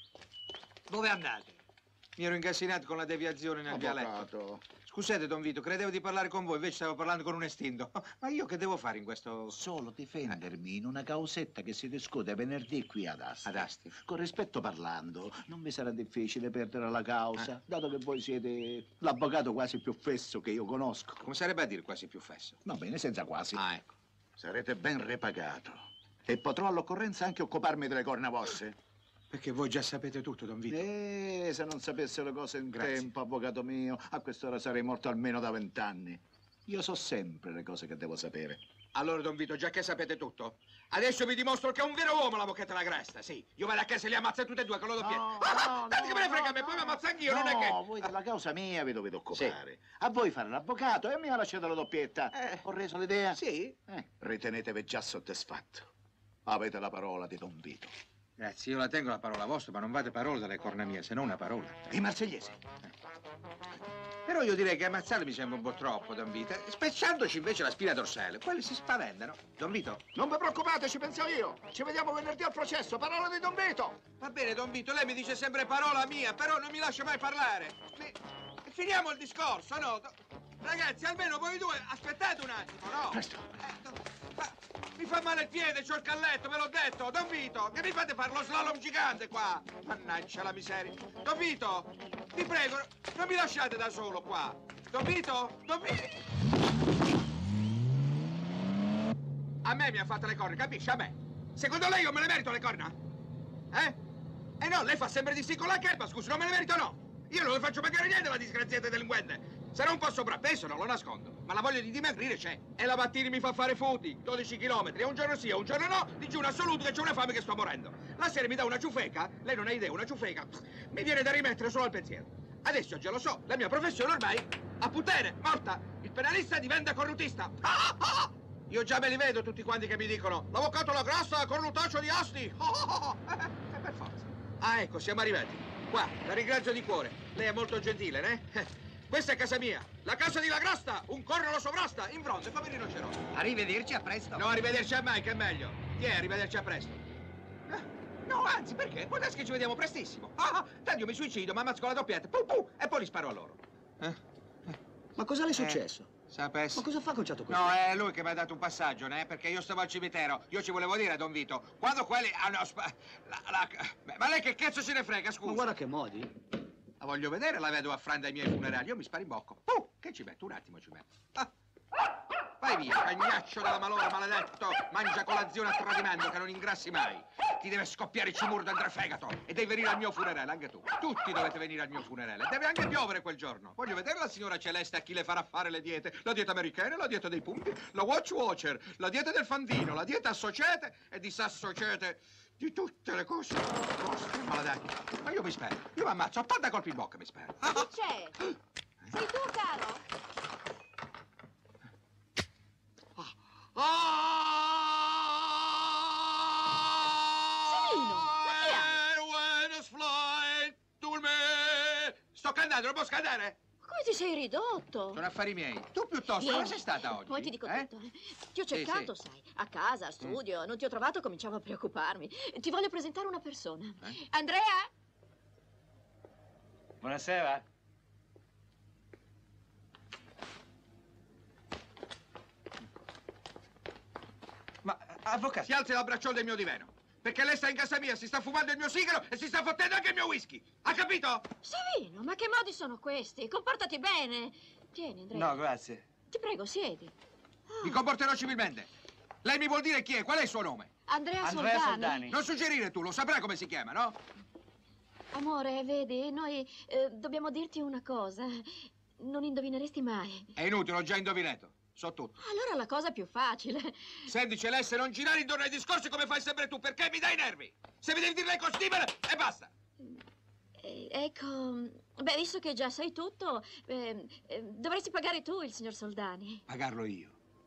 Dove andate? Mi ero ingasinato con la deviazione nel vialetto. Avvocato. Scusate, Don Vito, credevo di parlare con voi, invece stavo parlando con un estinto. Ma io che devo fare in questo... Solo difendermi in una causetta che si discute venerdì qui ad Asti. Ad Asti. Con rispetto parlando, non mi sarà difficile perdere la causa, dato che voi siete l'avvocato quasi più fesso che io conosco. Come sarebbe a dire quasi più fesso? Va bene, senza quasi. Ah, ecco. Sarete ben ripagato. E potrò all'occorrenza anche occuparmi delle corna vostre. Perché voi già sapete tutto, Don Vito. Eh, se non sapesse le cose in Grazie. tempo, avvocato mio, a quest'ora sarei morto almeno da vent'anni. Io so sempre le cose che devo sapere. Allora, Don Vito, già che sapete tutto, adesso vi dimostro che è un vero uomo l'avvocato La Gresta, sì. Io vado a casa e li ammazzo tutte e due con lo doppietto. No, ah, no, tanto che me ne frega no, a me, poi mi no. ammazzo anch'io, no, non è che... No, voi della causa mia vi dovete occupare. A voi fare l'avvocato e a me ha lasciato la doppietta. Eh. Ho reso l'idea? Sì. Eh, ritenetevi già soddisfatto. Avete la parola di Don Vito. Grazie, io la tengo la parola vostra, ma non vate parole dalle corna mie, se non una parola. I marsigliesi. Però io direi che ammazzarli mi sembra un po' troppo, Don Vito. Specciandoci invece la spina dorsale. Quelli si spaventano. Don Vito? Non vi preoccupate, ci penso io. Ci vediamo venerdì al processo. Parola di Don Vito. Va bene, Don Vito, lei mi dice sempre parola mia, però non mi lascia mai parlare. Fi- Finiamo il discorso, no? Do- Ragazzi, almeno voi due aspettate un attimo, no? Presto. Eh, do- ma- mi fa male il piede, c'ho il calletto, ve l'ho detto. Don Vito, che mi fate fare lo slalom gigante qua? Mannaggia la miseria. Don Vito, vi prego, non mi lasciate da solo qua. Don Vito, Don Vito. A me mi ha fatto le corna, capisci? A me. Secondo lei io me le merito le corna? Eh? Eh no, lei fa sempre di sì con la cherpa, scusi, non me le merito no. Io non le faccio pagare niente la disgraziata delinquente. Sarà un po' sopravpeso, non lo nascondo, ma la voglia di dimagrire c'è. E la mattina mi fa fare footing, dodici chilometri, e un giorno sì, e un giorno no, digiuno assoluto che c'ho una fame che sto morendo. La sera mi dà una ciufeca, lei non ha idea, una ciufeca, pff, mi viene da rimettere solo al pensiero. Adesso già lo so, la mia professione ormai, a puttane, morta, il penalista diventa corrutista. Ah, ah! Io già me li vedo tutti quanti che mi dicono, l'avvocato La Grassa con l'utaccio di Asti. Ah, ah, ah. Eh, per forza. Ah, ecco, siamo arrivati. Qua, la ringrazio di cuore. Lei è molto gentile, né? Questa è casa mia, la casa di La Grasta, un corno lo sovrasta, in bronzo, come rinoceronte. Arrivederci, a presto. No, arrivederci a mai, che è meglio. Chi è, arrivederci a presto. Eh, no, anzi, perché? Può darsi che ci vediamo prestissimo. Ah, ah, tanto io mi suicido, mi ammazzo con la doppietta, pu, pu, e poi li sparo a loro. Eh? Ma cosa le è successo? Sapessi. Ma cosa fa conciato questo? No, è lui che mi ha dato un passaggio, né? Perché io stavo al cimitero. Io ci volevo dire, Don Vito, quando quelli hanno... spa- la, la... Beh, ma lei che cazzo se ne frega, scusa? Ma guarda che modi. La voglio vedere la vedova Fran dai miei funerali. Io mi sparimbocco. Uh, che ci metto? Un attimo ci metto. Ah. Vai via, cagnaccio della malora, maledetto! Mangia colazione a tradimento che non ingrassi mai! Ti deve scoppiare il cimurdo dentro il fegato! E devi venire al mio funerale, anche tu! Tutti dovete venire al mio funerale! Deve anche piovere quel giorno! Voglio vedere la signora Celeste a chi le farà fare le diete! La dieta americana, la dieta dei punti, la Watch Watcher, la dieta del fantino, la dieta associate e disassociate di tutte le cose vostre, maledetto! Ma io mi spero! Io mi ammazzo, a ottanta colpi in bocca mi spero! Chi c'è? Sei tu, caro? Ah! Savino, ma che hai? Venus fly to me. Sto cantando, non posso cantare? Come ti sei ridotto? Sono affari miei. Tu piuttosto, Vieni. dove sei stata oggi? Poi ti dico eh? tutto. eh. Ti ho cercato, sì. sai, a casa, a studio, non ti ho trovato, cominciavo a preoccuparmi. Ti voglio presentare una persona. Eh? Andrea? Buonasera. Ma, avvocato... Si alzi dal bracciolo del mio divano. Perché lei sta in casa mia, si sta fumando il mio sigaro e si sta fottendo anche il mio whisky. Ha capito? Savino, ma che modi sono questi? Comportati bene. Tieni, Andrea. No, grazie. Ti prego, siedi. Mi comporterò civilmente. Lei mi vuol dire chi è? Qual è il suo nome? Andrea, Andrea Soldani. Soldani. Non suggerire tu, lo saprai come si chiama, no? Amore, vedi, noi eh, dobbiamo dirti una cosa. Non indovineresti mai. È inutile, ho già indovinato. So tutto. Allora la cosa più facile. Senti, Celeste, non girare intorno ai discorsi come fai sempre tu, perché mi dai i nervi. Se mi devi dire le cose, dimmele e basta. Eh, ecco, beh, visto che già sai tutto, eh, eh, dovresti pagare tu il signor Soldani. Pagarlo io?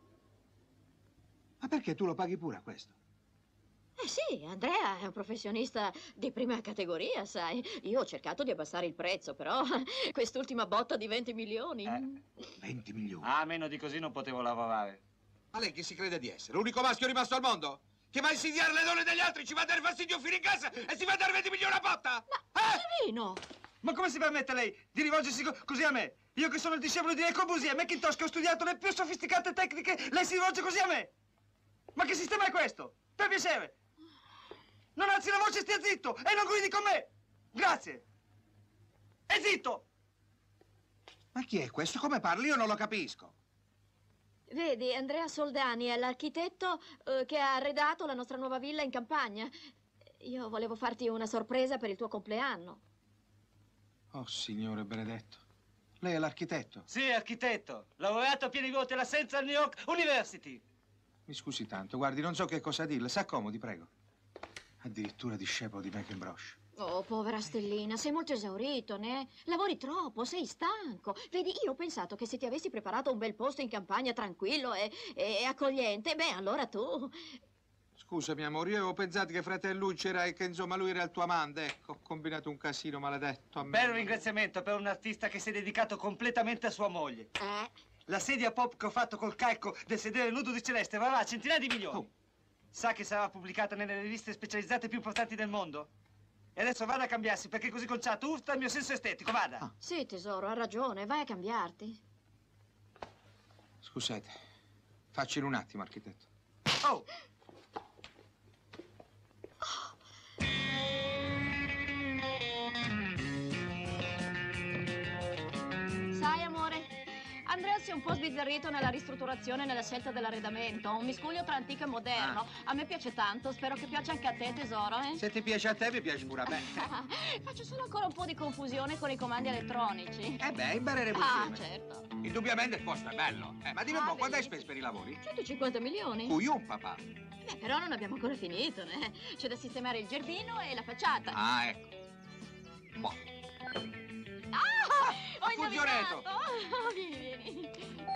Ma perché tu lo paghi pure a questo? Eh sì, Andrea è un professionista di prima categoria, sai. Io ho cercato di abbassare il prezzo, però quest'ultima botta di venti milioni... Eh. venti milioni? Ah, meno di così non potevo lavorare. Ma lei chi si crede di essere? L'unico maschio rimasto al mondo? Che va a insidiare le donne degli altri, ci va a dare fastidio fino in casa e si va a dare venti milioni a botta? Ma, eh? Savino! Ma come si permette lei di rivolgersi co così a me? Io che sono il discepolo di Le Corbusier e Macintosh, che ho studiato le più sofisticate tecniche, lei si rivolge così a me? Ma che sistema è questo? Per piacere! Non alzi la voce, stia zitto e non gridi con me! Grazie! E zitto! Ma chi è questo? Come parli? Io non lo capisco. Vedi, Andrea Soldani è l'architetto eh, che ha arredato la nostra nuova villa in campagna. Io volevo farti una sorpresa per il tuo compleanno. Oh, signore benedetto. Lei è l'architetto? Sì, architetto. Laureato a pieni voti alla Central New York University. Mi scusi tanto, guardi, non so che cosa dirle. S'accomodi, prego. Addirittura discepolo di Mackintosh. Oh, povera Stellina, sei molto esaurito, né? Lavori troppo, sei stanco. Vedi, io ho pensato che se ti avessi preparato un bel posto in campagna tranquillo e, e accogliente, beh, allora tu... Scusami, amore, io avevo pensato che fratello c'era e che, insomma, lui era il tuo amante. Ecco, ho combinato un casino maledetto a me. Bello ringraziamento per un artista che si è dedicato completamente a sua moglie. Eh? La sedia pop che ho fatto col calco del sedere nudo di Celeste varrà centinaia di milioni. Oh. Sa che sarà pubblicata nelle riviste specializzate più importanti del mondo? E adesso vada a cambiarsi, perché così conciato urta il mio senso estetico, vada. Ah. Sì, tesoro, ha ragione, vai a cambiarti. Scusate, faccelo un attimo, architetto. Oh! Sai, amore, Andrea si è un po' sbizzarrito nella ristrutturazione e nella scelta dell'arredamento. Un miscuglio tra antico e moderno. Ah. A me piace tanto, spero che piaccia anche a te, tesoro, eh? Se ti piace a te, mi piace pure a me. Faccio solo ancora un po' di confusione con i comandi elettronici. Eh beh, impareremo Ah, insieme. certo. Indubbiamente il posto è bello. Eh, ma dimmi un Ah, po', quanto hai bellissimo. speso per i lavori? centocinquanta milioni? Cui un papà. Beh, però non abbiamo ancora finito, né? C'è da sistemare il giardino e la facciata. Ah, ecco. Boh. Ah, ho funzionato. indovinato! Oh, vieni, vieni.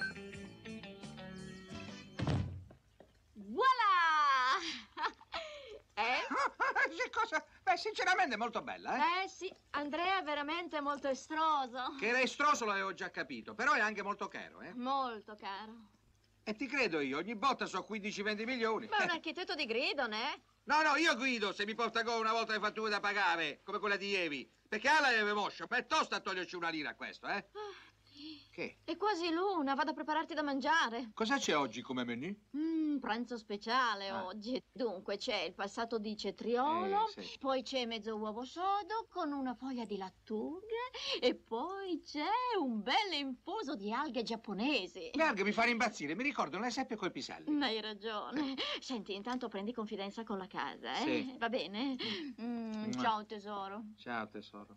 Voilà! Eh? Che cosa? Beh, sinceramente è molto bella, eh? Eh sì, Andrea è veramente molto estroso. Che era estroso l'avevo già capito, però è anche molto caro, eh? Molto caro. E ti credo io, ogni botta so quindici venti milioni. Ma è un architetto di grido, né? No, no, io guido se mi porta con una volta le fatture da pagare, come quella di Evi. Perché alla deve moscia, ma è tosta a toglierci una lira a questo, eh? Che? È quasi l'una, vado a prepararti da mangiare. Cosa c'è oggi come menù? Mmm, pranzo speciale Ah. oggi. Dunque, c'è il passato di cetriolo, Eh, sì. poi c'è mezzo uovo sodo con una foglia di lattughe e poi c'è un bel infuso di alghe giapponesi. Le alghe mi fanno impazzire, mi ricordano le seppie coi piselli. Ma hai ragione. Senti, intanto prendi confidenza con la casa, eh? Sì. Va bene? Mm, ciao, tesoro. Ciao, tesoro.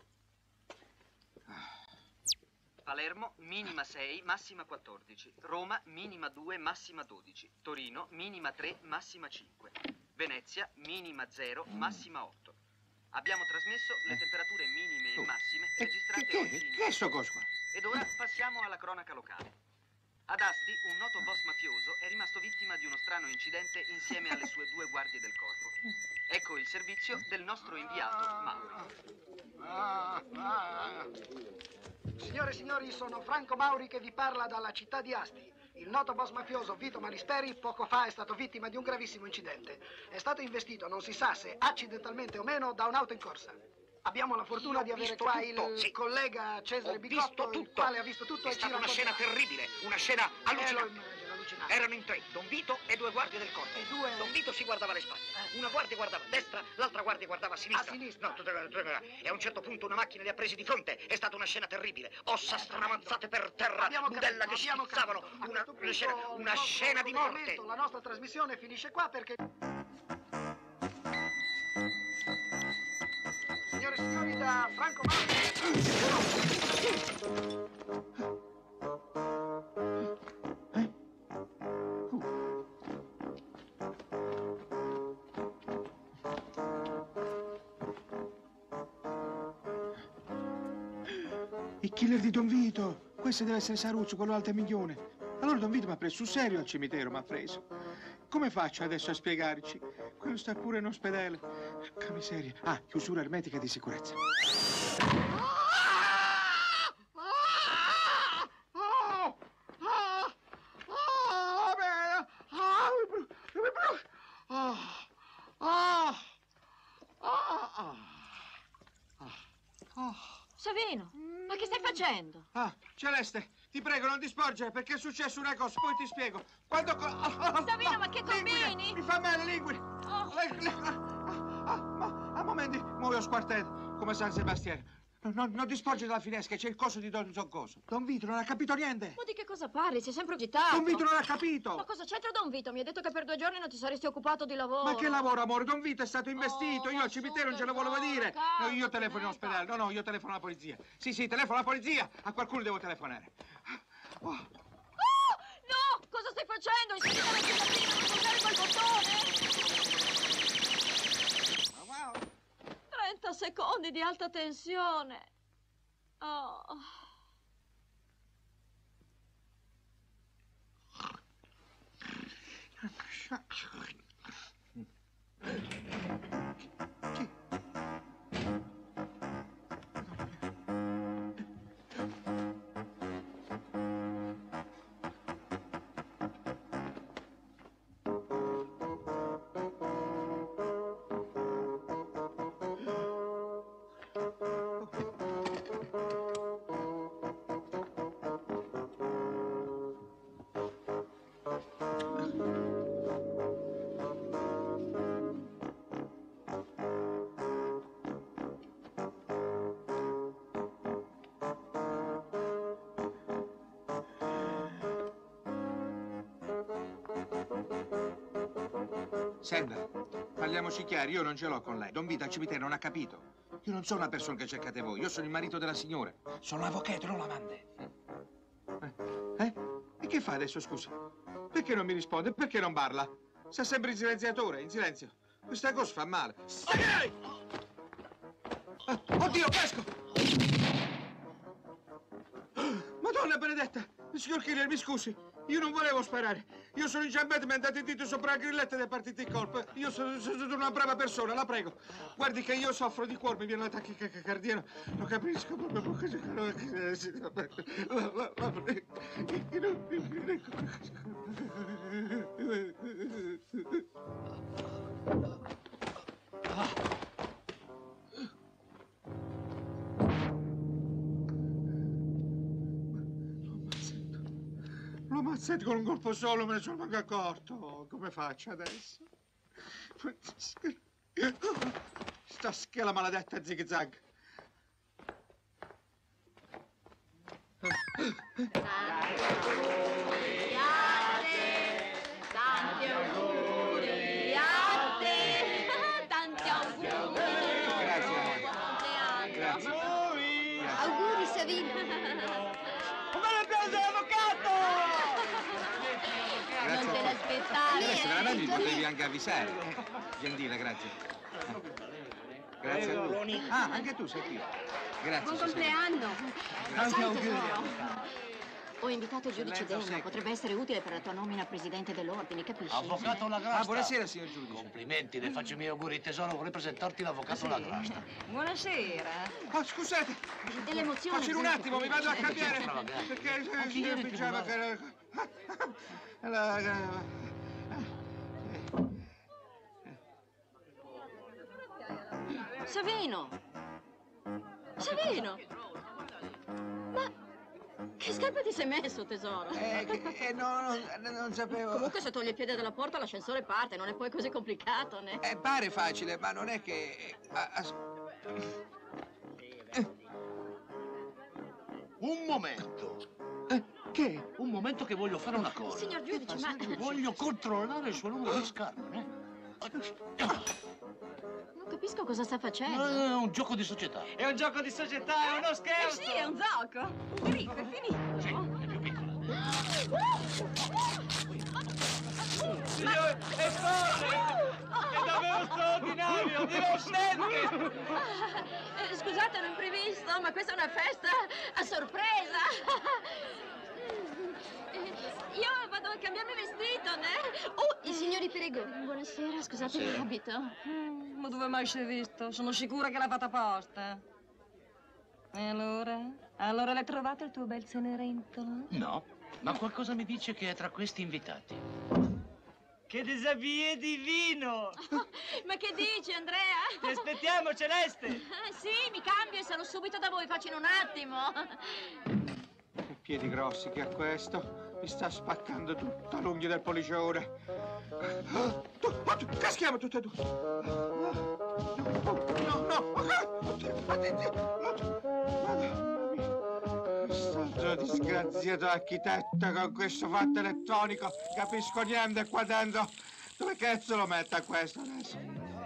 Palermo minima sei, massima quattordici. Roma minima due, massima dodici. Torino minima tre, massima cinque. Venezia minima zero, massima otto. Abbiamo trasmesso le temperature minime e Oh. massime Eh, registrate che- oggi che- in che è sto coso qua? Ed ora passiamo alla cronaca locale. Ad Asti, un noto boss mafioso è rimasto vittima di uno strano incidente insieme alle sue due guardie del corpo. Ecco il servizio del nostro inviato Mauri. Signore e signori, sono Franco Mauri che vi parla dalla città di Asti. Il noto boss mafioso Vito Malisperi poco fa è stato vittima di un gravissimo incidente. È stato investito, non si sa se accidentalmente o meno, da un'auto in corsa. Abbiamo la fortuna Io ho di avere visto qua tutto, il sì. collega Cesare Ho Bigotto, visto il tutto. quale ha visto tutto È e ci stata una scena racconterà. terribile, una scena Eh, lo allucinante. immagino, allucinante. Erano in tre, Don Vito e due guardie del corpo. E due- Don Vito si guardava alle spalle. Una guardia guardava a destra, l'altra guardia guardava a sinistra. A sinistra. No, tu- tu- tu- e a un certo punto una macchina li ha presi di fronte. È stata una scena terribile. Ossa stramazzate per terra, Abbiamo budella capito, che abbiamo schizzavano. capito. A Una, questo una punto scena, il una nostro scena di morte. collegamento, la nostra trasmissione finisce qua perché... Signore e signori, da Franco Mauri... Il killer di Don Vito. Questo deve essere Saruzzo, quello alto milione. Allora Don Vito mi ha preso sul serio al cimitero, mi ha preso. Come faccio adesso a spiegarci? Quello sta pure in ospedale. Che miseria. Ah, chiusura ermetica di sicurezza. Savino, ma che stai facendo? Ah, Celeste, ti prego non ti sporgere perché è successo una cosa, poi ti spiego. Quando... co- ah, ah, Savino, ma che linguine, combini? Mi fa male, linguine. Oh. Le- le- ah, ah, ma- a momenti muoio squartetto, come San Sebastiano. No, no, non ti sporgere dalla finestra, c'è il coso di Don Zoccoso. Don Vito non ha capito niente. Ma di che cosa parli? Sei sempre agitato. Don Vito non ha capito. Ma cosa c'entra Don Vito? Mi ha detto che per due giorni non ti saresti occupato di lavoro. Ma che lavoro, amore? Don Vito è stato investito. Oh, Io ma al cimitero non su, ce lo volevo tesoro, dire. No, calmati, io telefono in dai, ospedale. No, no, io telefono alla polizia. Sì, sì, telefono alla polizia. A qualcuno devo telefonare. Oh. Oh, no! Cosa stai facendo? Insegnami la cicatrice, non usare quel bottone! trenta secondi di alta tensione. Oh. Senta, parliamoci chiari, io non ce l'ho con lei. Don Vito al cimitero non ha capito. Io non sono una persona che cercate voi, io sono il marito della signora. Sono l'avvocato, non l'amante. Eh? Eh? E che fa adesso, scusa? Perché non mi risponde? Perché non parla? Sta sempre in silenziatore, in silenzio. Questa cosa fa male. Stai! Ah, oddio, pesco! Madonna benedetta! Signor Killer, mi scusi. Io non volevo sparare. Io sono inciampato e mi è andato il dito sopra la grilletta ed è partito il colpo. Io sono, sono una brava persona, la prego. Guardi che io soffro di cuore, mi viene l'attacco cardiaco. Lo capisco proprio. La, la, la prego. mazzetti con un colpo solo, me ne sono manco accorto. Come faccio adesso? Sta schela maledetta zig zag. Tanti auguri a te, tanti auguri. Grazie. Grazie. Auguri, Savino. Un bel applauso all'avvocato! Non te l'aspettavi. Adesso veramente mi potevi anche avvisare. Gentile, grazie. Grazie a lui. Ah, anche tu sei qui. Grazie. Buon Cecilia. compleanno. Tanti Sai, auguri. tesoro, ho invitato il giudice Mezzo Demo, secco. potrebbe essere utile per la tua nomina a presidente dell'ordine, capisci? Avvocato Lagrasta. Ah, buonasera, signor giudice. Complimenti, le faccio i miei auguri, tesoro. Vorrei presentarti l'avvocato Lagrasta. Buonasera. Ah, scusate. Dell'emozione. Faccio un attimo, mi vado a cambiare. Perché Anche ieri ti pensavo che era... La- la- Savino! Savino! Ma che scarpe ti sei messo, tesoro? Eh, che- eh, no, no, non sapevo. Comunque se togli il piede dalla porta l'ascensore parte, non è poi così complicato, né? Eh, pare facile, ma non è che... ah, as- Un momento. Che? Un momento che voglio fare una cosa. Signor giudice, ma... Voglio controllare il suo numero di scarpe. Non capisco cosa sta facendo. È un gioco di società. È un gioco di società, è uno Eh scherzo! sì, è un gioco. Un diritto, è finito. Sì, è più piccola. Signore, è folle! È davvero straordinario, divertente! Eh, scusate, ero imprevisto, ma questa è una festa a sorpresa. Eh, Io vado a cambiarmi vestito, né? Oh, i signori prego. Buonasera, scusate l'abito. Mm, ma dove mai si è visto? Sono sicura che l'ha fatta apposta. E allora? Allora l'hai trovato il tuo bel Cenerentola? No, ma qualcosa mi dice che è tra questi invitati. Che disabillé divino! Ma che dici, Andrea? Ti aspettiamo, Celeste! Ah, sì, mi cambio e sarò subito da voi, faccio in un attimo. Che piedi grossi che ha questo. Mi sta spaccando tutta l'unghia del policione. Ah, tu, ah, tu, caschiamo tutte e due. Oh, no, no. Questo disgraziato architetto con questo fatto elettronico. Capisco niente qua dentro. Dove cazzo lo metta questo adesso?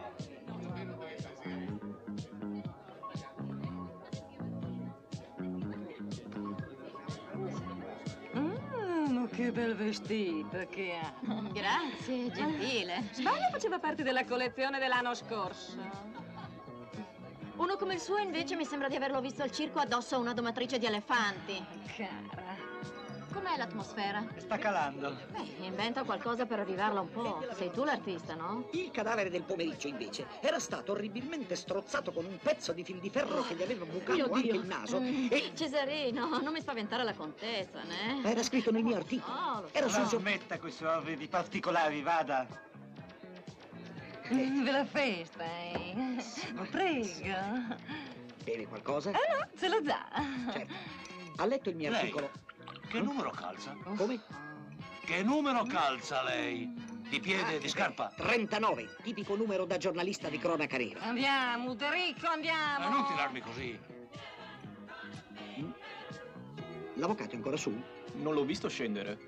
Mm, che bel vestito che ha. Grazie, gentile. Sbaglio faceva parte della collezione dell'anno scorso. Uno come il suo invece mi sembra di averlo visto al circo addosso a una domatrice di elefanti. Cara. Com'è l'atmosfera? Sta calando. Beh, inventa qualcosa per avvivarla un po'. Sei tu l'artista, no? Il cadavere del pomeriggio, invece, era stato orribilmente strozzato con un pezzo di fil di ferro che gli aveva bucato Mio anche Dio. il naso. Mm, E Cesarino, non mi spaventare la contessa, né? era scritto nel mio articolo. Oh, lo Era so. sul Non suo... metta questi ordini di particolari, vada. Mm, ve la festa, eh? Prego. Beve qualcosa? Eh no, ce l'ho già. Certo. Ha letto il mio Lei? articolo? Che numero calza? Come? Che numero calza lei? Di piede, di scarpa? trentanove, tipico numero da giornalista di cronaca nera. Andiamo, Uterico, andiamo. Eh, non tirarmi così. L'avvocato è ancora su? Non l'ho visto scendere.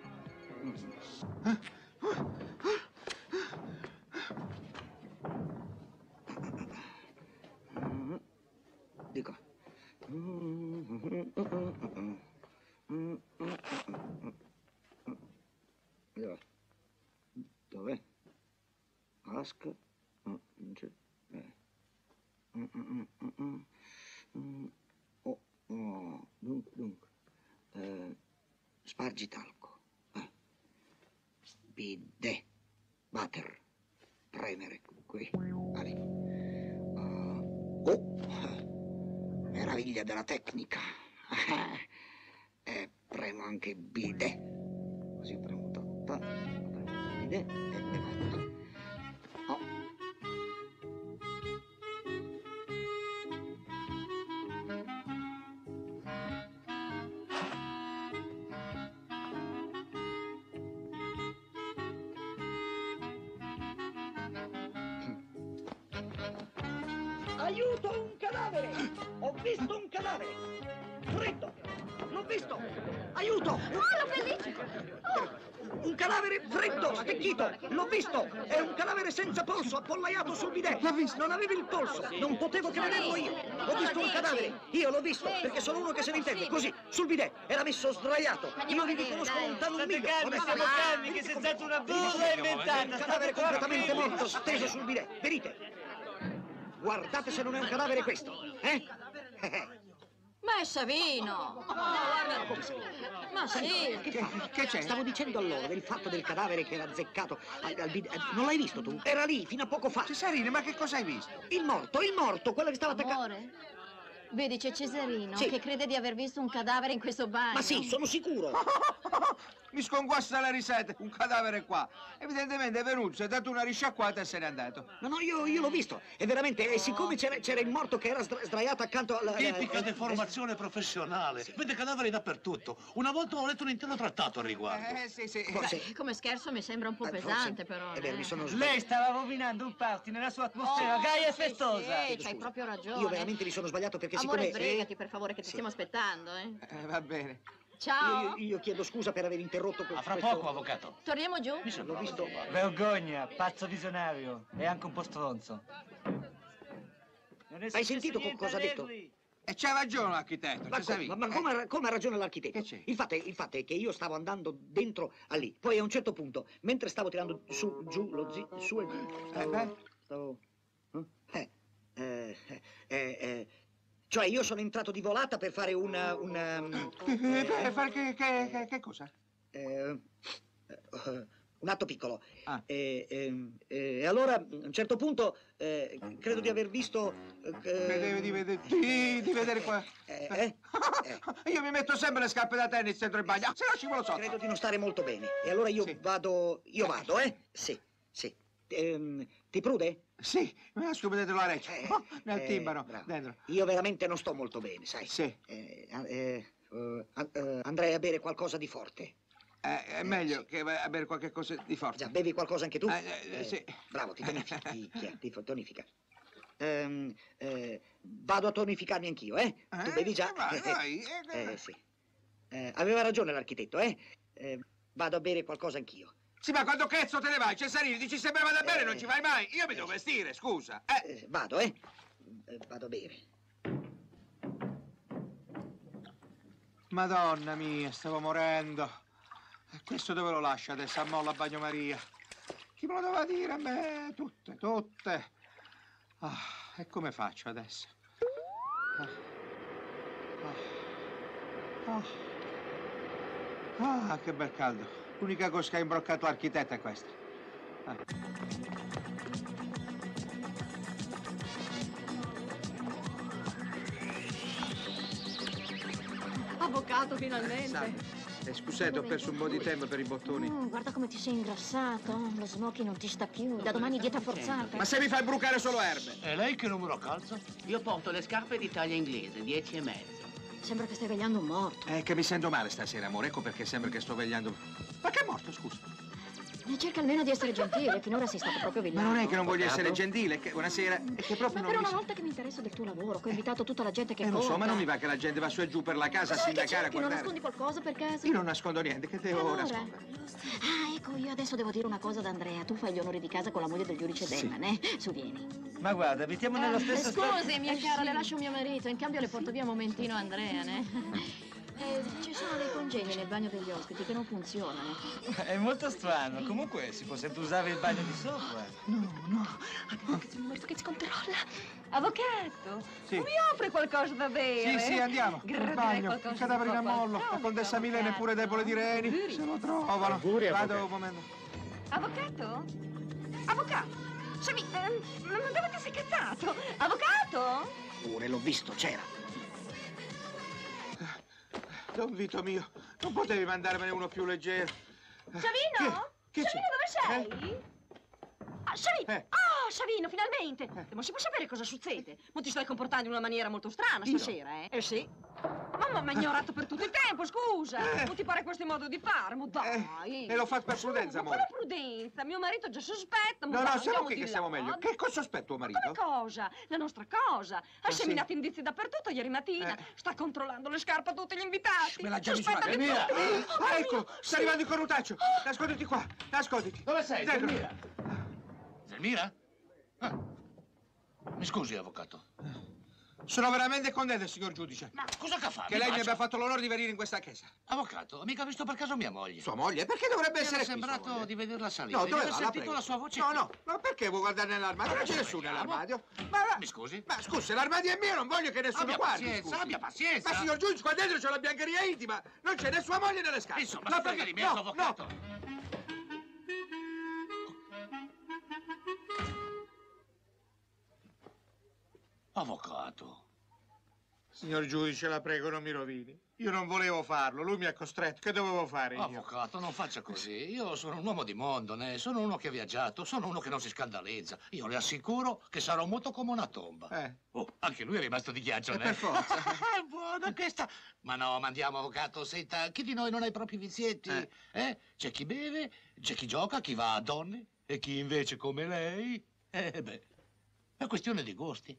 Dico. Dov'è? Ask. No, non c'è. Eh. Oh, oh, dunque, dunque. Eh, spargitalco. Eh. Bidet. Water. Premere qui. Vale. Uh, oh, meraviglia della tecnica. E premo anche bidet. Così premo tutta. Premo bidet e basta. Oh. Aiuto, un cadavere! Ho visto un cadavere! Freddo! L'ho visto! Aiuto! Oh, lo pelliccio! Un cadavere freddo, stecchito! L'ho visto! È un cadavere senza polso, appollaiato sul bidet! L'ho visto! Non avevi il polso! Non potevo crederlo io! Ho visto un cadavere! Io l'ho visto, perché sono uno che se ne intende! Così, sul bidet! Era messo sdraiato! Io vi riconosco lontano un miglio! Calmi, stiamo calmi, che sei stato una bulla inventata! Un cadavere completamente morto, steso sul bidet! Venite! Guardate se non è un cadavere questo! Eh? Ma è Savino! Ma sì! Che c'è? Stavo dicendo a loro del fatto del cadavere che era azzeccato al, al bid- Non l'hai visto tu? Era lì fino a poco fa. Cesarino, ma che cosa hai visto? Il morto, il morto, quello che stava attaccato. Amore? Vedi, c'è Cesarino Sì. che crede di aver visto un cadavere in questo bagno. Ma sì, sono sicuro. Mi sconguassa la risata, un cadavere qua. Evidentemente è venuto, si è dato una risciacquata e se n'è andato. No, no, io, io l'ho visto. E veramente, e siccome c'era, c'era il morto che era sdra- sdraiato accanto alla... Tipica alla- deformazione professionale. Vede cadaveri dappertutto. Una volta ho letto un intero trattato al riguardo. Eh, sì, sì. Beh, come scherzo mi sembra un po' Eh, pesante, forse- però. è vero, eh. mi sono Lei stava rovinando un party nella sua atmosfera Oh, gaia e sì, festosa. Sì, c'hai proprio ragione. Io veramente mi sono sbagliato perché Amore, siccome... sbrigati per favore che ti stiamo aspettando, eh. Eh, va bene. Ciao. Io, io- io chiedo scusa per aver interrotto quel A fra questo- poco, avvocato. Torniamo giù? L'ho visto... Vergogna, pazzo visionario e anche un po' stronzo. Non è Hai successo sentito co- niente cosa a ha detto? Leslie? E c'ha ragione l'architetto, Ma, co- Cesarino. ma, ma come, ha- come ha ragione l'architetto? Che c'è? Il fatto, è, il fatto è che io stavo andando dentro a lì, poi a un certo punto, mentre stavo tirando su, giù, lo zi, su e giù, stavo... Eh, beh. stavo eh, eh, eh, eh, eh, cioè io sono entrato di volata per fare una... una Eh, beh, fare che, che, che, che cosa? eh, eh, un atto piccolo. Ah. E, e- e allora, a un certo punto, eh, credo di aver visto... eh, Devi di, vedere- di, di vedere qua. eh, eh, Io mi metto sempre le scarpe da tennis dentro il bagno, se no scivolo sotto. Credo di non stare molto bene. E allora io Sì. vado... Io vado, eh? Sì, sì. Ehm, ti prude? Sì, mi ha scoperto la reccia. Eh, Oh, nel eh, timbano, bravo. dentro. Io veramente non sto molto bene, sai? Sì. Eh, eh, eh, an- eh, andrei a bere qualcosa di forte. Eh, è meglio che vai a bere qualche cosa di forte. Già, bevi qualcosa anche tu? Eh, eh, sì. Bravo, ti tonifica, ti, ti- ti tonifica. Ehm, eh, vado a tonificarmi anch'io, eh? Tu Eh, bevi già? vai, vai, eh, Eh, sì. Eh, aveva ragione l'architetto, eh? Eh, Vado a bere qualcosa anch'io. Sì, ma quando cazzo te ne vai, Cesarino? Dici sempre vado a bere, Eh, non ci vai mai. Io mi devo vestire, scusa. Eh. Eh, vado, eh? Eh, Vado a bere. Madonna mia, stavo morendo. E questo dove lo lascio adesso? A molla a bagnomaria. Chi me lo doveva dire a me? Tutte, tutte. Ah, e come faccio adesso? Ah, ah. Ah, che bel caldo. L'unica cosa che ha imbroccato l'architetto è questa. Ah. Avvocato, finalmente. Eh, scusate, ho perso un po' di tempo per i bottoni. Mm, guarda come ti sei ingrassato. Lo smoking non ti sta più. Da domani dieta forzata. Ma se mi fai brucare solo erbe? E lei che numero calza? Io porto le scarpe di taglia inglese, dieci e mezzo. Sembra che stai vegliando un morto. È che mi sento male stasera, amore. Ecco perché sembra che sto vegliando. Ma che è morto, scusa? E cerca almeno di essere gentile. Finora sei stato proprio Ma villato. non è che non voglio essere gentile, è che buonasera, è che proprio Ma non per mi... una volta che mi interessa del tuo lavoro, che ho invitato tutta la gente che Eh, lo conta. so, ma non mi va che la gente va su e giù per la casa a Sai che sindacare, a cerchi? Non guardare. nascondi qualcosa per caso? Io non nascondo niente, che devo Allora? nascondere? Ah, ecco, io adesso devo dire una cosa ad Andrea. Tu fai gli onori di casa con la moglie del giudice Sì. Demon, eh? Su, vieni. Ma guarda, abitiamo nello Eh, stesso sta- Scusi, mia cara, le lascio mio marito. In cambio le porto via un momentino Andrea, né? Eh, ci sono dei congegni nel bagno degli ospiti che non funzionano. È molto strano. Comunque si può sempre usare il bagno di sopra. No, no, abbiamo anche il morto che ci controlla. Avvocato, Sì. mi offre qualcosa da bere? Sì, sì, andiamo. Il Gradirei bagno, qualcosa il cadavere in di poco ammollo, la alcoolico, contessa Milene avvocato. pure debole di reni. Auguri. Se lo trovano. Auguri, Vado avvocato. un momento. Avvocato? Avvocato? Cioè, mi, ehm, ma dove ti sei cazzato? Avvocato? Pure l'ho visto, c'era. Don Vito mio, non potevi mandarmene uno più leggero. Savino? Che- che c'è? Savino, dove sei? Ah, Savino! Eh. Ah, Savino, finalmente! Eh. Ma si può sapere cosa succede? Ma ti stai comportando in una maniera molto strana Io? stasera, eh? Eh sì. Mamma, mi ha ignorato per tutto il tempo, scusa! Eh. Non ti pare questo modo di fare? Ma dai! E lo fa per prudenza, Ma amore. quale prudenza? Mio marito già sospetta, ma No, dai, no, siamo andiamo qui di che là. siamo meglio. Che cosa aspetta tuo marito? Come cosa? La nostra cosa. Ha Ah, sì? seminato indizi dappertutto ieri mattina. Sta controllando le scarpe a tutti gli invitati. Me l'ha già Sospetta misurato. di Mira. tutto. Ah, ecco, sta arrivando il cornutaccio. Nasconditi qua, nasconditi. Dove sei, Dentro. Zelmira? Zelmira? Ah. Mi scusi, avvocato. Sono veramente contento, signor giudice. Ma cosa che fa? Che Mi lei mi faccia. abbia fatto l'onore di venire in questa chiesa. Avvocato, mica ha visto per caso mia moglie? Sua moglie? Perché dovrebbe Mi essere era qui, sua sembrato moglie? di vederla salire. No, di dove aver va? La sentito prego. la sua voce. No, no, ma perché vuoi guardare nell'armadio? Non c'è Adesso nessuno vediamo. nell'armadio. Ma, ma, Mi scusi? ma scusi, se l'armadio è mio non voglio che nessuno Abbia guardi. pazienza, scusi. abbia pazienza. Ma signor giudice, qua dentro c'è la biancheria intima. Non c'è né sua moglie né le scarpe. Insomma, la si toglie prego. di mezzo, No, avvocato. no. Avvocato. Signor giudice, la prego, non mi rovini. Io non volevo farlo, lui mi ha costretto. Che dovevo fare io? Avvocato, non faccia così. Io sono un uomo di mondo, né? Sono uno che ha viaggiato, sono uno che non si scandalizza. Io le assicuro che sarò muto come una tomba. Eh. Oh, anche lui è rimasto di ghiaccio, Eh, né? per forza. È buona questa. Ma no, ma andiamo, avvocato. Senta, chi di noi non ha i propri vizietti? Eh. Eh? C'è chi beve, c'è chi gioca, chi va a donne, e chi invece come lei. Eh, beh, è questione di gusti.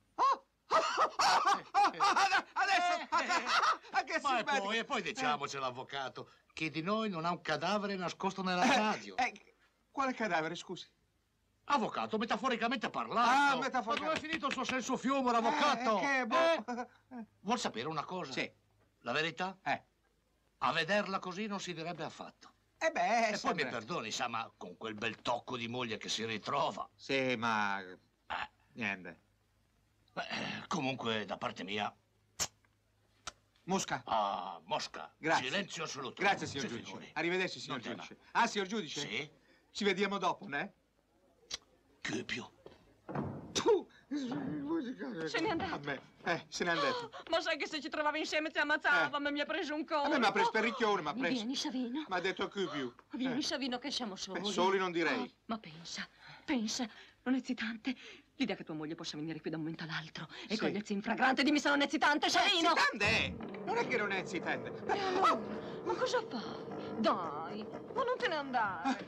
Adesso, che Ma e simpatico. poi, e poi diciamocelo, avvocato, chi di noi non ha un cadavere nascosto nella radio? Eh, quale cadavere, scusi? Avvocato, metaforicamente parlando. Ah, metaforicamente. Ma dove è finito il suo senso of humor, avvocato? Eh, che boh. Eh? Vuol sapere una cosa? Sì. La verità? Eh. A vederla così non si direbbe affatto. Eh beh, E poi sempre. mi perdoni, sa, ma con quel bel tocco di moglie che si ritrova. Sì, ma... Eh. Niente. Beh, comunque, da parte mia... Mosca. Ah, Mosca. Grazie. Silenzio assoluto. Grazie, signor Si giudice. figuri. Arrivederci, signor Non tema. giudice. Ah, signor giudice? Sì? Ci vediamo dopo, né? Che più? Tu! Se n'è andato. A me. Eh, se n'è andato. Ma sai che se ci trovava insieme ci ammazzava, ma mi ha preso un colpo. A me mi ha preso per ricchione, mi ha preso. Vieni, Savino. Mi ha detto che più. Vieni, Eh. Savino, che siamo soli. Beh, soli non direi. Oh, ma pensa, pensa, non è eccitante? L'idea che tua moglie possa venire qui da un momento all'altro e Sì. cogliersi in flagrante, dimmi se non è eccitante, Savino! Eccitante è! Non è che non è eccitante. E allora? Ma cosa fai? Dai, ma non te ne andare.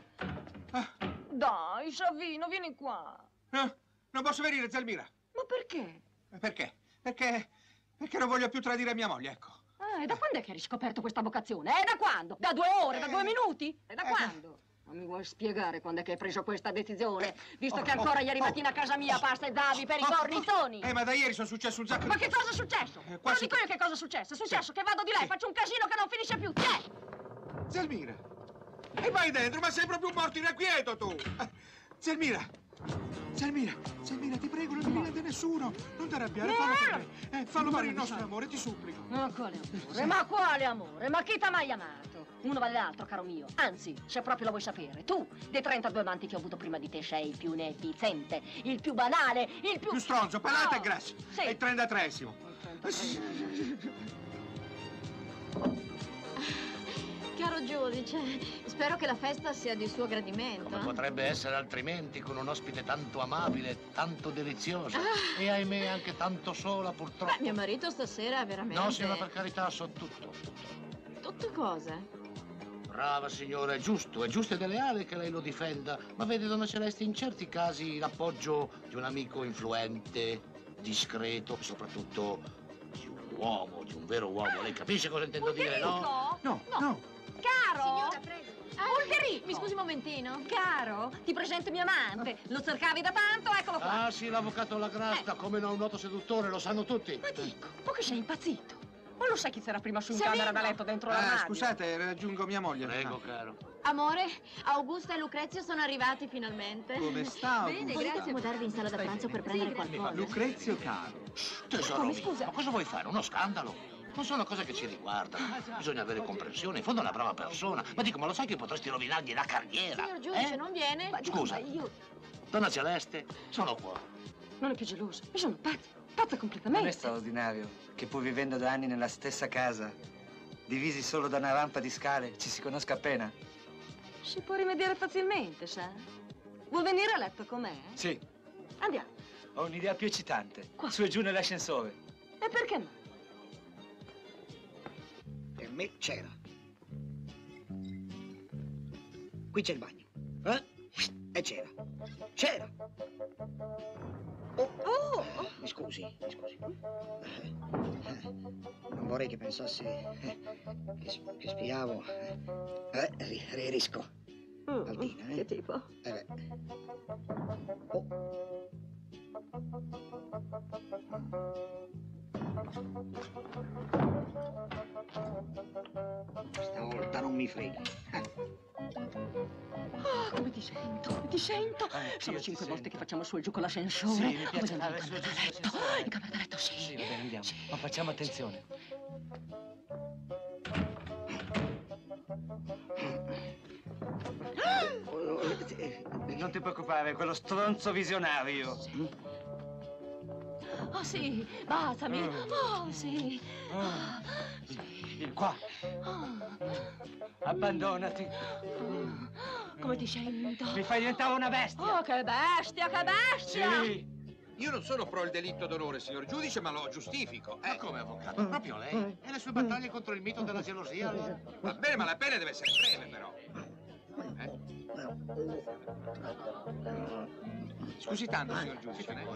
Dai, Savino, vieni qua. No, non posso venire, Zelmira. Ma perché? Perché? Perché... Perché non voglio più tradire mia moglie, ecco. Ah, e da quando è che hai riscoperto questa vocazione? Eh, da quando? Da due ore, da due minuti? E da Eh. quando? Ma mi vuoi spiegare quando è che hai preso questa decisione? Visto Oh, che ancora oh, ieri oh. mattina a casa mia pasteggiavi per i Oh, cornizoni? Eh, ma da ieri sono successo un sacco Ma di che cosa è successo? Eh, Te lo quasi- dico io che cosa è successo. È successo che vado di là e faccio un casino che non finisce più. Che? Zelmira! E vai dentro, ma sei proprio un morto irrequieto, tu! Eh, Zelmira! Zelmira, Zelmira, ti prego, non mi niente nessuno! Non ti arrabbiare, fallo per me! Eh, fallo fare il nostro amore, ti supplico! Ma quale amore? Ma quale amore? Ma chi t'ha mai amato? Uno vale l'altro, caro mio. Anzi, se proprio lo vuoi sapere, tu, dei trentadue amanti che ho avuto prima di te, sei il più inefficiente, il più banale, il più... Più stronzo, palato No. e grasso! Sì. È il trentatreesimo! Caro giudice, spero che la festa sia di suo gradimento. Come potrebbe essere altrimenti con un ospite tanto amabile, tanto delizioso Ah. e ahimè anche tanto sola purtroppo. Beh, mio marito stasera è veramente... No, signora, per carità, so tutto. Tutte cose. Brava signora, è giusto, è giusto ed è leale che lei lo difenda. Ma vede, donna Celeste, in certi casi l'appoggio di un amico influente, discreto, soprattutto di un uomo, di un vero uomo. Lei capisce cosa intendo dire, no? No, no! Caro? Signora, prego. Ulterico! Mi scusi un momentino. Caro, ti presento mio amante. Lo cercavi da tanto, eccolo qua. Ah, sì, l'avvocato Lagrasta, come no, un noto seduttore, lo sanno tutti. Ma dico, ma che sei impazzito? Ma lo sai chi c'era prima su in Savino! camera da letto dentro Ah, l'armadio? scusate, raggiungo mia moglie. Prego, Ah. caro. Amore, Augusta e Lucrezio sono arrivati finalmente. Come sta, Bene, Augusta? grazie. Accomodarvi in sala da pranzo per prendere qualcosa. Lucrezio caro. Tesoro Come, mio, scusa? ma cosa vuoi fare? Uno scandalo? Non sono cose che ci riguardano. Bisogna avere comprensione. In fondo è una brava persona. Ma dico, ma lo sai che potresti rovinargli la carriera? Signor giudice, eh? non viene? Ma Scusa. ma io Donna Celeste, sono qua. non è più gelosa. Io sono pazza, pazza Non è completamente. straordinario che pur vivendo da anni nella stessa casa, divisi solo da una rampa di scale, ci si conosca appena? Si può rimediare facilmente, sa? Vuol venire a letto con me? Sì, Andiamo. Ho un'idea più eccitante. Qua. Su e giù nell'ascensore. E perché no? Per me c'era. Qui c'è il bagno. Eh? E c'era. C'era. Oh, oh, oh. Mi scusi, mi scusi. Eh, eh, non vorrei che pensasse eh, che, che spiavo. Eh, ri, ririsco. Mm, Altina, eh? Che tipo? Eh beh. Oh. Stavolta non mi freghi. Oh, come ti sento, come ti sento. Sono cinque volte che facciamo su e giù con l'ascensore. Sì, mi piace Vogliamo andare in su e camera giù da letto? sull'ascensore. In camera da letto, sì. Sì, va bene, andiamo. Ma facciamo attenzione. Non ti preoccupare, quello stronzo visionario. Oh sì, baciami. Mm. Oh sì. Ah, il qua. Abbandonati. Come ti sento? Mi fai diventare una bestia. Oh, che bestia, che bestia! Sì. Io non sono pro il delitto d'onore, signor giudice, ma lo giustifico. Ma come, avvocato? Proprio lei? E le sue battaglie contro il mito della gelosia? allora? Va bene, ma la pena deve essere breve, però. Eh? Scusi tanto, signor giudice. lei.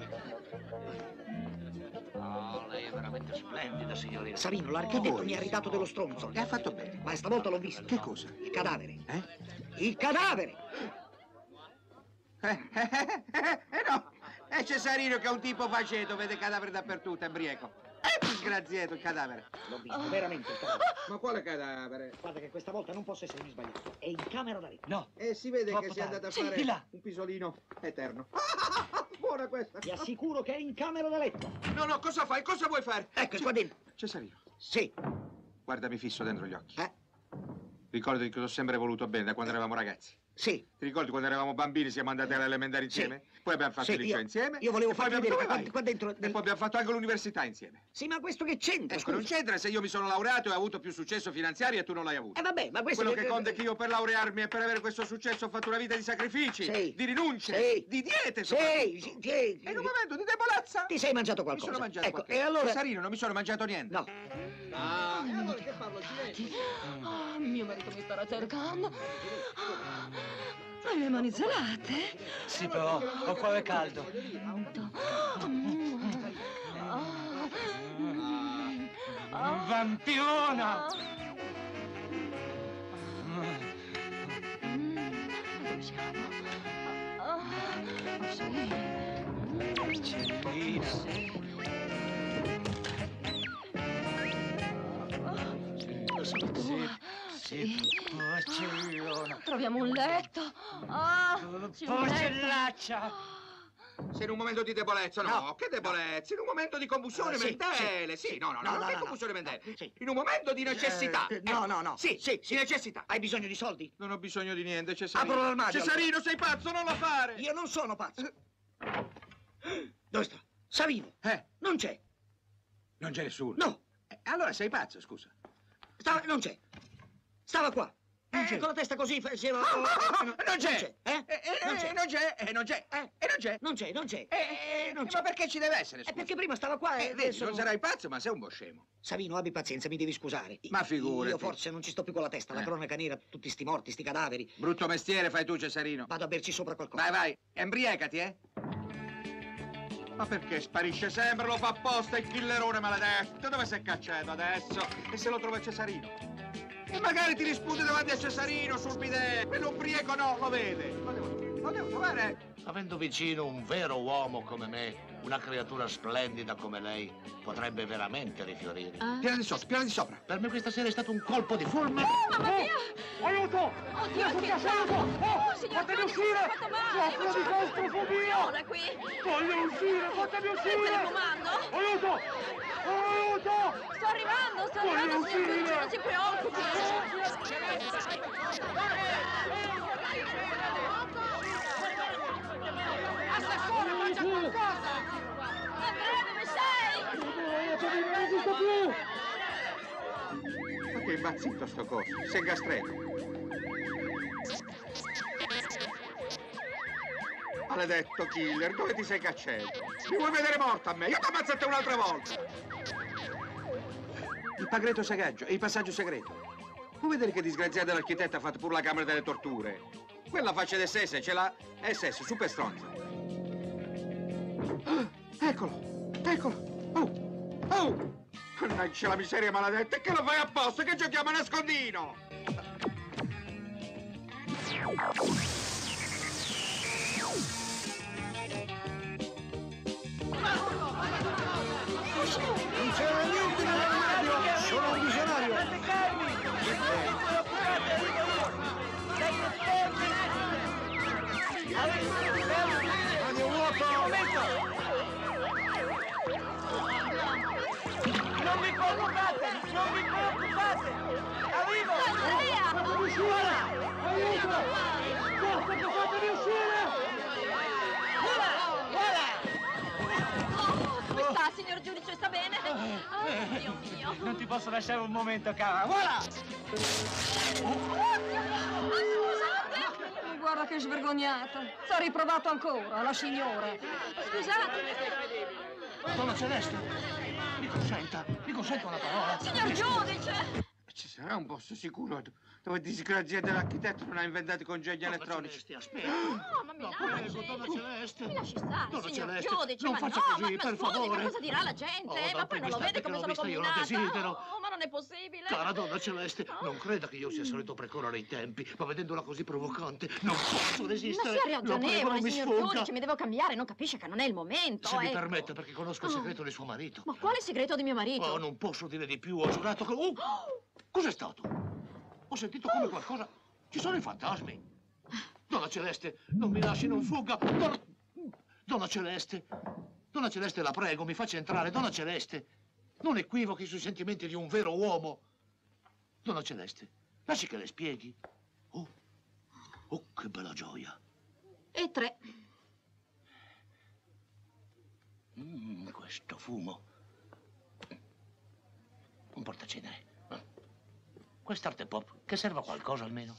Oh, lei è veramente splendida, signorina. Savino, l'architetto mi ha ridato dello stronzo. E ha fatto bene. Ma stavolta l'ho visto. Che cosa? Il cadavere. Eh? Il cadavere! Eh, eh, eh, eh, eh, no! È Cesarino che è un tipo faceto, vede cadavere dappertutto, è briaco. È disgraziato il cadavere. L'ho visto, veramente il cadavere. Ma quale cadavere? Guarda che questa volta non posso essermi sbagliato. È in camera da letto. No. E si vede Troppo che si è andato a tardi. fare Sì, di là. un pisolino eterno. Buona questa. Ti assicuro che è in camera da letto. No, no, cosa fai? Cosa vuoi fare? Ecco, è qua dentro. Cesarino, Sì. guardami fisso dentro gli occhi. Eh? Ricordati che ti ho sempre voluto bene da quando eravamo ragazzi. Sì. Ti ricordi quando eravamo bambini, siamo andati alle elementari insieme? Poi abbiamo fatto Sì, il liceo io- insieme. io volevo e poi farti abbiamo- vedere dove qua- qua dentro vai? del- E poi abbiamo fatto anche l'università insieme. Sì, ma questo che c'entra? Ecco, non scusa? c'entra se io mi sono laureato e ho avuto più successo finanziario e tu non l'hai avuto. Eh vabbè, ma questo... Quello che conta è che io per laurearmi e per avere questo successo ho fatto una vita di sacrifici, Sì. di rinunce, Sì. di diete Sì, soprattutto. sì, sì. E in un momento di debolezza Ti sei mangiato mi qualcosa? sono mangiato Ecco, qualche- e allora... Cesarino, non mi sono mangiato niente. No. Ah, e allora che parlo? Silenzio. Oh, mio marito mi starà cercando. Oh, hai le mani gelate? Sì, però ho il cuore caldo. Mm. Oh. Mm. Oh. Vampirona! Mm. Dove siamo? Oh, sì. Piccerina. Oh, sono tua. Sì, porcellona. Troviamo un letto. Ah, sì, un letto. Porcellaccia. Sei in un momento di debolezza, no? No. Che debolezza? In un momento di combustione Eh, sì, mentale. sì, Sì, sì. no, no, No, no, no, che no, combustione no. mentale? Sì. In un momento di necessità. Eh, no, no, no. Sì, sì, di necessità. Hai bisogno di soldi? Non ho bisogno di niente, Cesarino. Apro l'armadio. Cesarino, sei pazzo, non lo fare! Io non sono pazzo. Dove sta? Savino. Eh, Non c'è. non c'è nessuno. No. Eh, allora sei pazzo, scusa. Stava... Non c'è. Stava qua. Non Eh, c'è. con la testa così faceva... Non c'è! Eh? Eh, eh, Non c'è. eh, non c'è, eh, non c'è, Eh? e non c'è. Non c'è, non c'è. Eh, eh, non eh, c'è. ma perché ci deve essere, Eh, scusa? perché prima stava qua e Eh, vedi, adesso... non sarai pazzo, ma sei un boh scemo. Savino, abbi pazienza, mi devi scusare. I- Ma figurati. Io forse non ci sto più con la testa. La Eh. cronaca nera, tutti sti morti, sti cadaveri. Brutto mestiere fai tu, Cesarino. Vado a berci sopra qualcosa. Vai, vai, embriacati, eh? Ma perché sparisce sempre, lo fa apposta il killerone maledetto? Dove si è cacciato adesso? E se lo trova Cesarino? E magari ti risponde davanti a Cesarino sul bidet. Quello ubriaco no, lo vede. Lo devo, lo devo trovare. Avendo vicino un vero uomo come me, una creatura splendida come lei, potrebbe veramente rifiorire. Piano di sopra, piano di sopra. Per me questa sera è stato un colpo di fulmine. Mamma mia! Aiuto! Oddio, che aiuto! Oh, signor fatemi giudice, uscire! mi ha fatto male! Soffro di claustrofobia! Non è qui! Voglio uscire, fatemi Il uscire! telecomando? Aiuto! Aiuto! Sto arrivando, sto Voglio arrivando, signor uscire! giudice, non si preoccupi! Assessore, faccia qualcosa! Andrea, dove sei? Non esisto più! Ma che impazzito sto coso, si è ingastrato. Maledetto killer, dove ti sei cacciato? Mi vuoi vedere morta a me? Io ti ammazzo a te un'altra volta! Il pagretto sagaggio e il passaggio segreto. Vuoi vedere che disgraziata l'architetto ha fatto pure la camera delle torture? Quella faccia di S S ce l'ha S S, super stronza. Ah, eccolo, eccolo. Oh, oh! Mannaggia la miseria maledetta, e che lo fai apposta? Che giochiamo a nascondino? Non c'era niente nell'armadio, sono un visionario. Armadio vuoto. Non vi preoccupate, non vi preoccupate. Arrivo. Fatemi uscire. Aiuto. Basta, fatemi uscire. Voilà, voilà. Come sta, signor giudice? Sta bene? Oh, Dio mio. Non ti posso lasciare un momento, cara. Voilà! Eh, Guarda che svergognata. S'ha riprovato ancora, la signora. Scusate. Donna Celeste, mi consenta, mi consenta una parola. Signor giudice! Ci sarà un posto sicuro dove disgraziato dell'architetto non ha inventato i congegni elettronici. Celeste, aspetta. No, ma mi No, lasci. prego, donna Celeste. Mi lasci stare, Donna signor Celeste, giudice. non ma faccia no, così, ma, ma per scusi, favore. ma cosa dirà la gente? Oh, ma dal poi non primo lo vede istante come che sono l'ho vista io lo combinata? desidero. Oh, ma non è possibile. Cara donna Celeste, non creda che io sia solito precorrere i tempi, ma vedendola così provocante non posso Ma resistere. sia Lo prego, ragionevole, non mi signor sfugga. giudice, mi devo cambiare, non capisce che non è il momento. Se mi ecco. permette, perché conosco il segreto di suo marito. Ma quale segreto di mio marito? Oh, non posso dire di più, ho giurato che... Oh! Cos'è stato? Ho sentito come qualcosa... Ci sono i fantasmi. Donna Celeste, non mi lasci, non fugga. Donna... Donna Celeste, Donna Celeste, la prego, mi faccia entrare. Donna Celeste, non equivochi sui sentimenti di un vero uomo. Donna Celeste, lasci che le spieghi. Oh, oh, che bella gioia. E tre. Mm, questo fumo. Un portacenere. Quest'arte pop, che serva a qualcosa almeno.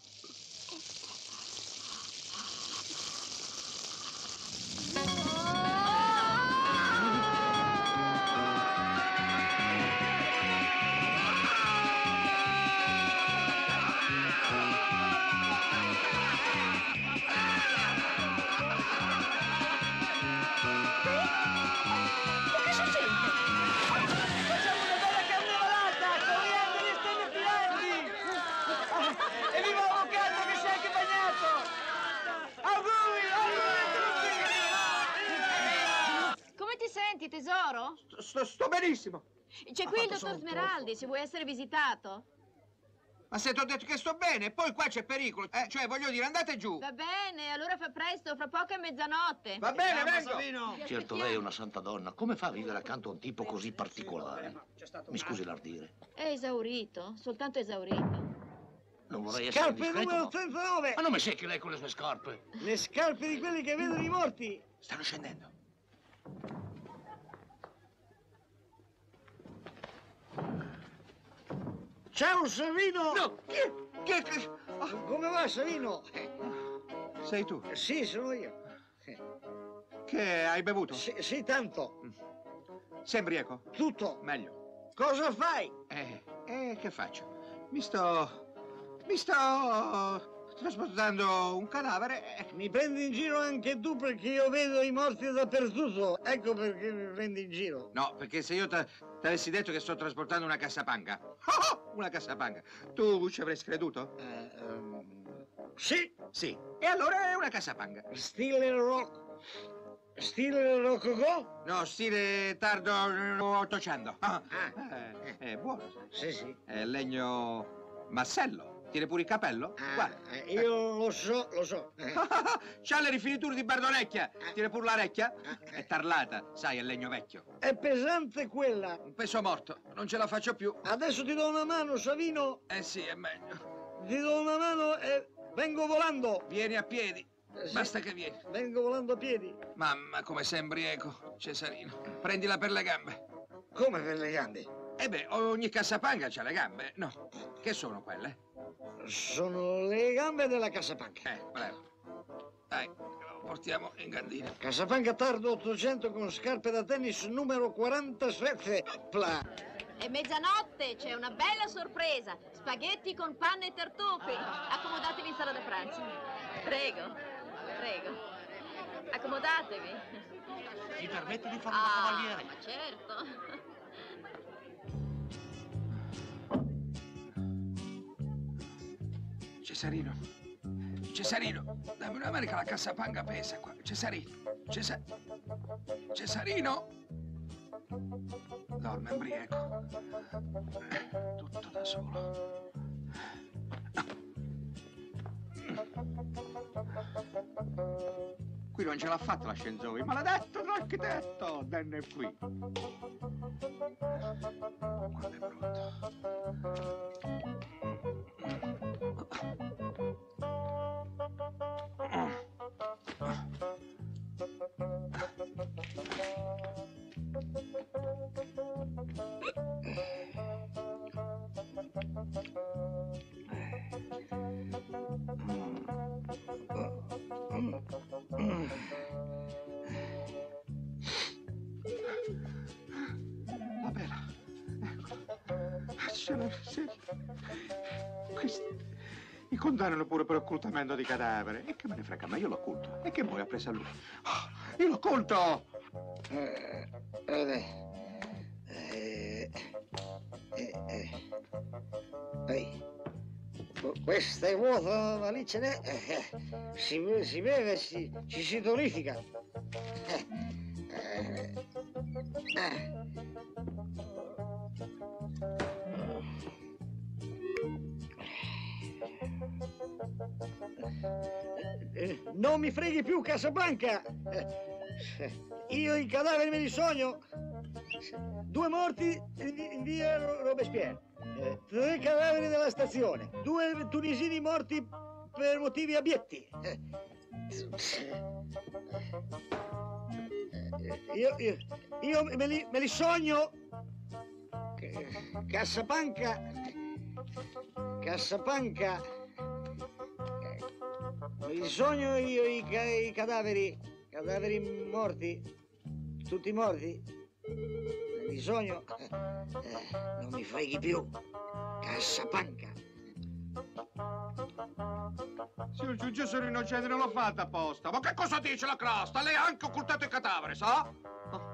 Tesoro? Sto, sto benissimo. C'è qui il dottor Smeraldi, se vuoi essere visitato. Ma se ti ho detto che sto bene, poi qua c'è pericolo. Eh, cioè, voglio dire, andate giù. Va bene, allora fa presto, fra poco è mezzanotte. Va bene, vengo. Certo, lei è una santa donna. Come fa a vivere accanto a un tipo così particolare? Mi scusi l'ardire. È esaurito, soltanto esaurito. Non vorrei essere Scarpe indiscreto, numero ma... trentanove. Ma non mi secchi lei con le sue scarpe. Le scarpe di quelli che vedono i morti. Stanno scendendo. Ciao, Savino! No! Che, che, che... Oh. Come va, Savino? Sei tu? Sì, sono io. Che hai bevuto? Sì, sì, tanto. Sei ubriaco? Tutto. Meglio. Cosa fai? Eh, eh, che faccio? Mi sto... Mi sto... trasportando un cadavere. Mi prendi in giro anche tu perché io vedo i morti dappertutto. Ecco perché mi prendi in giro. No, perché se io ti avessi detto che sto trasportando una cassapanga. Oh, una cassapanga. Tu ci avresti creduto? Eh, um, sì. Sì. E allora è una cassapanga. Stile rock. Stile rococò? No, stile tardo ottocento. Ah, Ah. eh, è buono, sai. Sì, sì. È legno massello. Tiene pure il capello? Ah, Guarda. eh, io lo so, lo so. Eh. C'ha le rifiniture di Bardonecchia. Tiene pure l'orecchia? È tarlata, sai, è legno vecchio. È pesante quella. Un peso morto. Non ce la faccio più. Adesso ti do una mano, Savino. Eh sì, è meglio. Ti do una mano e vengo volando. Vieni a piedi. Eh, sì. Basta che vieni. Vengo volando a piedi. Mamma, come sei embriaco, Cesarino. Prendila per le gambe. Come per le gambe? Eh beh, ogni cassapanga c'ha le gambe. No. Che sono quelle? Sono le gambe della cassapanca. Eh, bravo. Dai. portiamo in cantina. Cassapanca tardo ottocento con scarpe da tennis numero quarantasette. Pla. È mezzanotte, c'è una bella sorpresa. Spaghetti con panna e tartufi. Accomodatevi in sala da pranzo. Prego, prego. Accomodatevi. Mi permette di fare ah, una cavaliere? Ma certo. Cesarino, Cesarino, dammi una mano che la cassapanca pesa qua. Cesarino, Cesa... Cesarino! Dorme embriaco. Tutto da solo. Qui non ce l'ha fatta l'ascensore, maledetto l'architetto! Denne qui. Quanto è brutto. Va bene, ecco. Questi mi condannano pure per occultamento di cadavere. E che me ne frega, ma io lo occulto. E che poi ha preso a lui? Oh, io lo occulto! Eh, eh, eh, eh, eh. Questa è vuota, ma lì ce n'è. Eh, si, si beve, si, ci si tonifica. Eh, eh, eh. Eh, non mi freghi più, Cassapanca! Eh, io i cadaveri me li sogno. Due morti in, in via Robespierre. Eh, tre cadaveri della stazione. Due tunisini morti per motivi abietti. Eh, io, io, io me, li, me li sogno. Cassapanca. Cassapanca. Me li sogno io i, i cadaveri. Cadaveri morti. Tutti morti. Me li sogno. Eh, non mi freghi più. Cassapanca. Signor giudice, sono innocente, non l'ho fatta apposta. Ma che cosa dice la crosta? Lei ha anche occultato il cadavere, sa? Oh.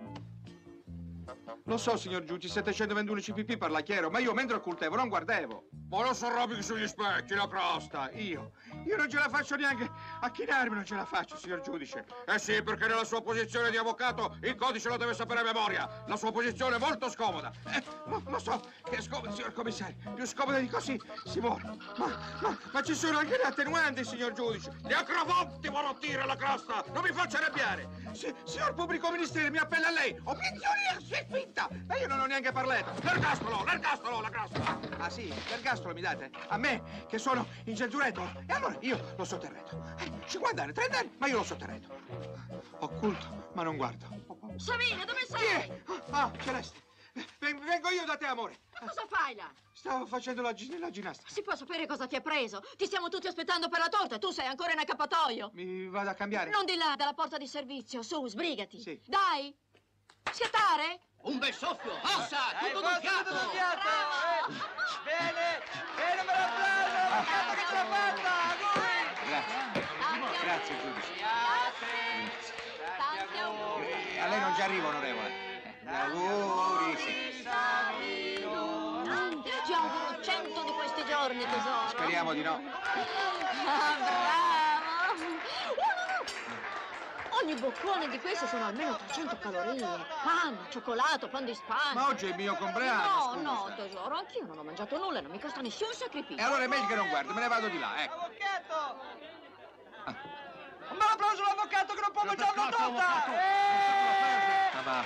Lo so, signor giudice, settecentoventuno C P P parla chiaro, ma io mentre occultavo non guardavo. Ma lo so robi sugli specchi, la crosta. Io, io non ce la faccio neanche a chinarmi, non ce la faccio, signor giudice. Eh sì, perché nella sua posizione di avvocato il codice lo deve sapere a memoria. La sua posizione è molto scomoda. Eh, lo, lo so che è scomoda, signor commissario. Più scomoda di così si muore. Ma, ma, ma ci sono anche le attenuanti, signor giudice. Gli acrofonti volontire la crosta. Non mi faccia arrabbiare. Si, signor pubblico ministero, mi appella a lei. Obiezione si è finta. Ma io non ho neanche parlato. L'ergastolo, l'ergastolo, la crosta. Ah sì, l'ergastolo mi date? A me, che sono in censuretto? E allora io l'ho sotterrato. Eh, cinquanta anni, trenta anni, ma io l'ho sotterrato. Occulto, ma non guardo. Savino, dove sei? Chi è? Ah, Celeste. Vengo io da te, amore. Ma cosa fai là? Stavo facendo la, la ginnastica. Si può sapere cosa ti ha preso? Ti stiamo tutti aspettando per la torta e tu sei ancora in accappatoio. Mi vado a cambiare? Non di là, dalla porta di servizio. Su, sbrigati. Sì. Dai. Schiattare? Un bel soffio. Ossa, Dai, tutto d'un fiato. tutto d'un fiato. Eh. Bene, bene, me l'applauso. Un fiato che ce l'ha fatta. Lui. Grazie. Grazie, giudice. Grazie. Tanti auguri. A lei non ci arriva, onorevole. Auguri, sì. Tanti, io ti auguro cento di questi giorni, tesoro. Speriamo di no. Ah, bravo. Ogni boccone di questi sono almeno trecento calorie. Panna, cioccolato, pan di Spagna. Ma oggi è il mio compleanno, No, scusa. no, tesoro, anch'io non ho mangiato nulla e non mi costa nessun sacrificio. E allora è meglio che non guardo, me ne vado di là, ecco. Avvocato. Ah. Un bel applauso all'avvocato che non può mangiare una torta. Ma va.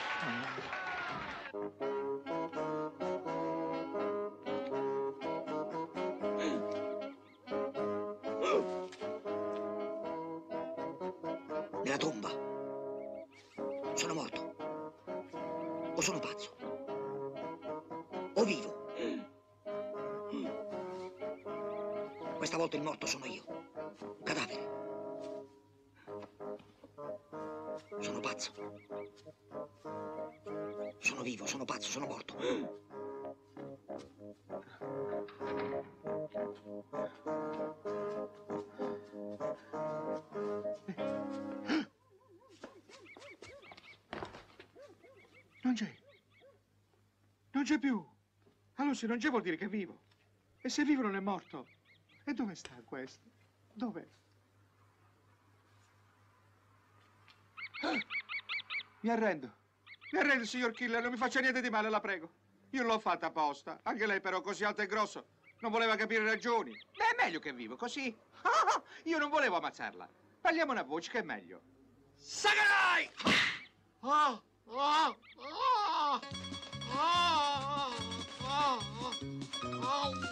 Nella tomba. Sono morto. O sono pazzo. O vivo. Questa volta il morto sono io. Un cadavere. Sono pazzo. Sono vivo, sono pazzo, sono morto. Non c'è. Non c'è più. Allora se non c'è vuol dire che è vivo. E se è vivo non è morto. E dove sta questo? Dov'è? Ah, mi arrendo. Mi arrendo, signor Killer, non mi faccia niente di male, la prego. Io l'ho fatta apposta. Anche lei però così alto e grosso non voleva capire ragioni. Beh, è meglio che vivo, così. Ah, io non volevo ammazzarla. Parliamo una voce che è meglio. Sagalai! Oh, oh, oh, oh, oh, oh.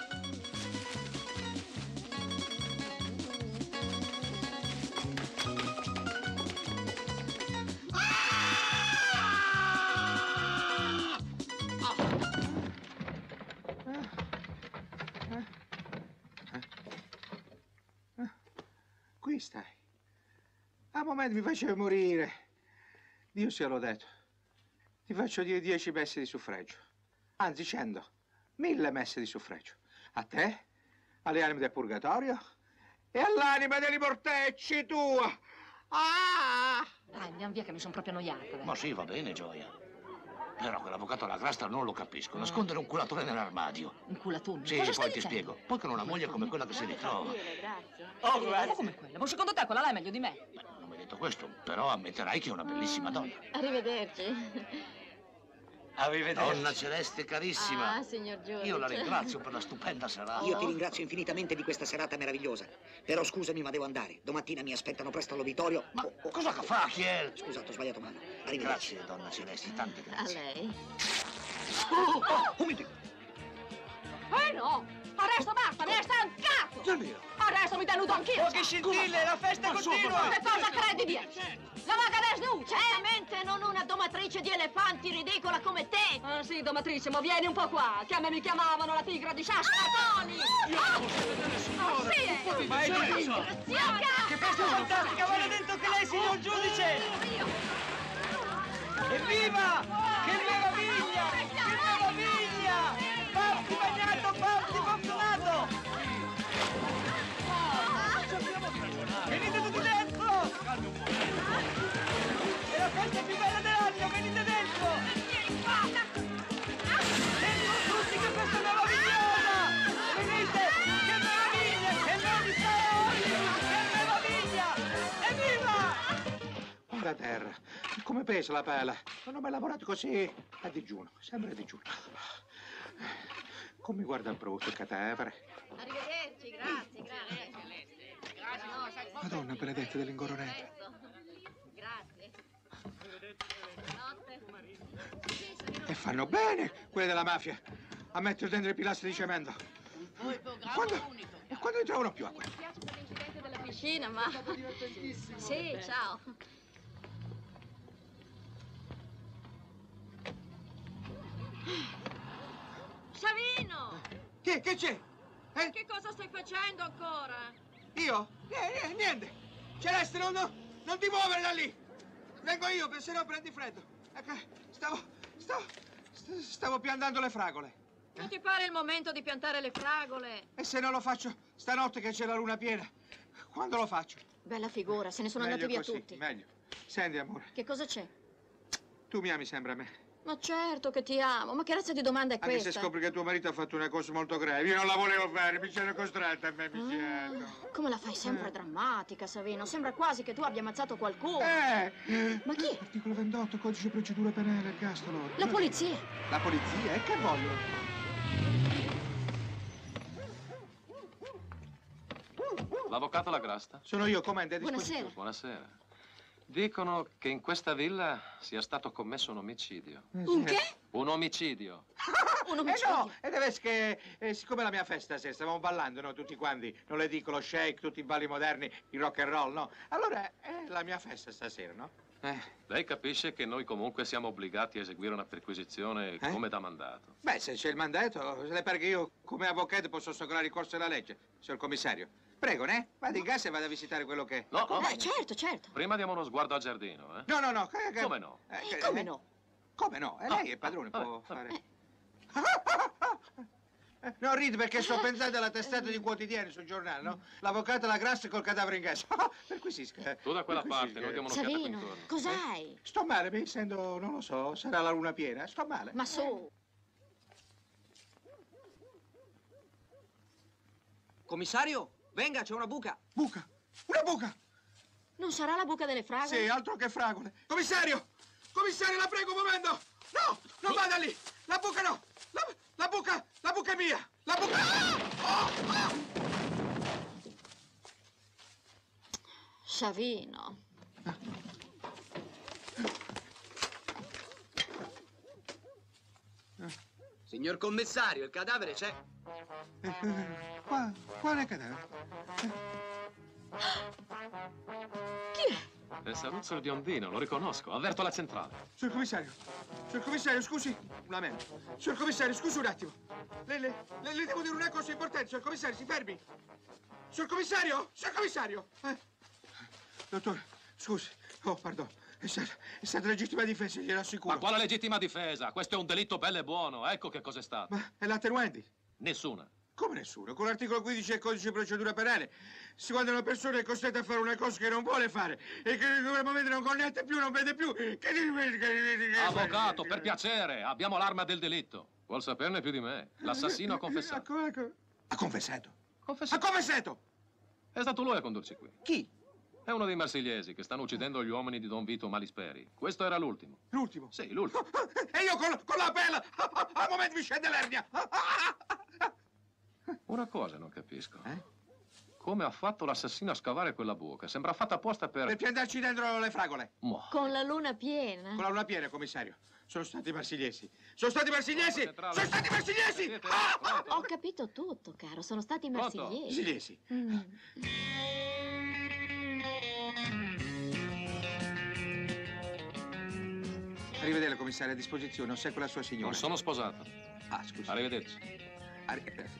Qui stai. A momenti mi facevi morire. Dio sia lodato. Ti faccio dire dieci messe di suffragio. Anzi, cento. Mille messe di suffragio. A te, alle anime del purgatorio e all'anima degli mortecci tua. Ah! Dai, andiamo via che mi sono proprio annoiata. dai. Ma sì, va bene, Gioia. Però quell'avvocato alla Grasta non lo capisco. Nascondere un culatore nell'armadio. Un culatone? Sì, Cosa poi stai ti dicendo? spiego. Poi con una moglie come quella che si ritrova. Oh, grazie. Come quella? Ma secondo te quella là è meglio di me? Non mi hai detto questo, però ammetterai che è una bellissima donna. Arrivederci. Arrivederci. Donna Celeste carissima. Ah, signor giudice. Io la ringrazio per la stupenda serata. Io ti ringrazio infinitamente di questa serata meravigliosa. Però scusami, ma devo andare. Domattina mi aspettano presto all'uditorio. Ma cosa che fa, Chiel? Scusate, ho sbagliato mano. Arrivederci. Grazie, donna Celeste, tante A grazie. lei. Oh, oh, oh, mi Dio. Eh no! Adesso basta, mi hai stancato! Gianni! Adesso mi denudo anch'io! Poche scintille, la festa continua! Che cosa credi di essere? La vaga desnuce! Veramente non una domatrice di elefanti ridicola come te! Ah sì, domatrice, ma vieni un po' qua, che a me mi chiamavano la tigre di Sassatoni! Io non posso vedere, signore! Ah, sì, eh. Ma è giusto! Che festa fantastica, vale dentro che lei, signor giudice! Evviva! Che meraviglia! Che meraviglia! Parti bagnato, parti fortunato! Venite tutti dentro! È la festa più bella dell'anno, venite dentro! Dentro tutti, che festa meravigliosa! Venite! Che meraviglia! Che meraviglia! Che meraviglia! Evviva! Guarda terra, come pesa la pela. Non ho mai lavorato così a digiuno, sempre a digiuno. Come guarda brutto il cadavere. Arrivederci, grazie, grazie. Madonna benedetta dell'Ingoronete. Grazie. Notte. E fanno bene quelle della mafia a mettere dentro i pilastri di cemento. Quando, e quando ne trovano più acqua? Mi spiace per l'incidente della piscina, ma... Sì, ciao. Savino! Che, che c'è? Eh? Che cosa stai facendo ancora? Io? Eh, eh, niente. Celeste, non, non, non ti muovere da lì. Vengo io, per se no prendi freddo. Ecco, stavo, stavo, st- stavo piantando le fragole. Non ti pare il momento di piantare le fragole? E se non lo faccio stanotte che c'è la luna piena, quando lo faccio? Bella figura, se ne sono Meglio andati via così, tutti. meglio. Senti, amore, Che cosa c'è? tu mi ami sempre a me. Ma certo che ti amo, ma che razza di domanda è Anche questa? se scopri che tuo marito ha fatto una cosa molto grave. Io non la volevo fare, mi c'ero costretta a me, mi c'ero. Ah, come la fai sempre drammatica, Savino? Sembra quasi che tu abbia ammazzato qualcuno. Eh! Ma chi? Articolo ventotto, codice procedura penale, ergastolo. La polizia. La polizia? E che vogliono? L'avvocato La Grasta? Sono io, comanda, a Buonasera. disposizione. Buonasera. Dicono che in questa villa sia stato commesso un omicidio. Un che? Un omicidio. Un Eh omicidio. no, e deve essere che, eh, siccome la mia festa stasera, stavamo ballando, no, tutti quanti, non le dico lo shake, tutti i balli moderni, il rock and roll, no? Allora, è la mia festa stasera, no? Eh. Lei capisce che noi comunque siamo obbligati a eseguire una perquisizione Eh? come da mandato. Beh, se c'è il mandato, se le pare che io, come avvocato, posso ostacolare il corso della legge, signor commissario. Prego, ne? Vada in casa e vada a visitare quello che... No, no. Eh, certo, certo. Prima diamo uno sguardo al giardino, eh? No, no, no. che- che- Come no? eh, Eh, che- come eh? no? Come no? E lei è padrone, può fare... Eh, No, ride perché sto pensando alla testata di quotidiani sul giornale, no? L'avvocato La Grassa col cadavere in casa. Perquisisca. Tu da quella parte, Perquisisca. noi diamo un'occhiata qui Savino, intorno. cos'hai? Sto male, mi essendo, non lo so, sarà la luna piena. Sto male. Ma su. Commissario, venga, c'è una buca. Buca! Una buca! Non sarà la buca delle fragole? Sì, altro che fragole. Commissario! Commissario, la prego, un momento! No! Non vada lì! La buca no! La, la buca! La buca è mia! La buca... Ah! Oh! Ah! Savino. Signor commissario, il cadavere c'è. Eh, eh, qua, quale cadavere? Chi è? È il Saruzzolo di Ondino, lo riconosco. Avverto la centrale. Signor commissario, signor commissario, scusi, un lamento. Signor commissario, scusi un attimo. Le, le, le, le devo dire una cosa importante, signor commissario, si fermi. Signor commissario, signor commissario. Eh. Dottore, scusi, oh, pardon, è stata, è stata legittima difesa, glielo assicuro. Ma quale legittima difesa? Questo è un delitto bello e buono. Ecco che cos'è stato. Ma è l'attenuanti? Nessuna. Come nessuno? Con l'articolo quindici del codice di procedura penale, se quando una persona è costretta a fare una cosa che non vuole fare e che in quel momento non connette più, non vede più, che... Avvocato, per piacere, abbiamo l'arma del delitto. Vuol saperne più di me. L'assassino ha confessato. Ecco, ecco. Ha confessato? Confessato. Ha confessato? È stato lui a condurci qui. Chi? È uno dei marsigliesi che stanno uccidendo gli uomini di Don Vito Malisperi. Questo era l'ultimo. L'ultimo? Sì, l'ultimo. E io con, con la pela, al momento mi scende l'ernia. Una cosa non capisco. Eh? Come ha fatto l'assassino a scavare quella buca? Sembra fatta apposta per... Per piantarci dentro le fragole. Mo. Con la luna piena? Con la luna piena, commissario. Sono stati i marsigliesi. Sono stati i marsigliesi! Pronto, Sono stati i marsigliesi! Ah, ah, Ho capito tutto, caro. Sono stati i Pronto? marsigliesi. Marsigliesi. Mm. Arrivederla, commissario, a disposizione. Ossequio la sua signora. Non sono sposato. Ah, scusi. Arrivederci. Arri-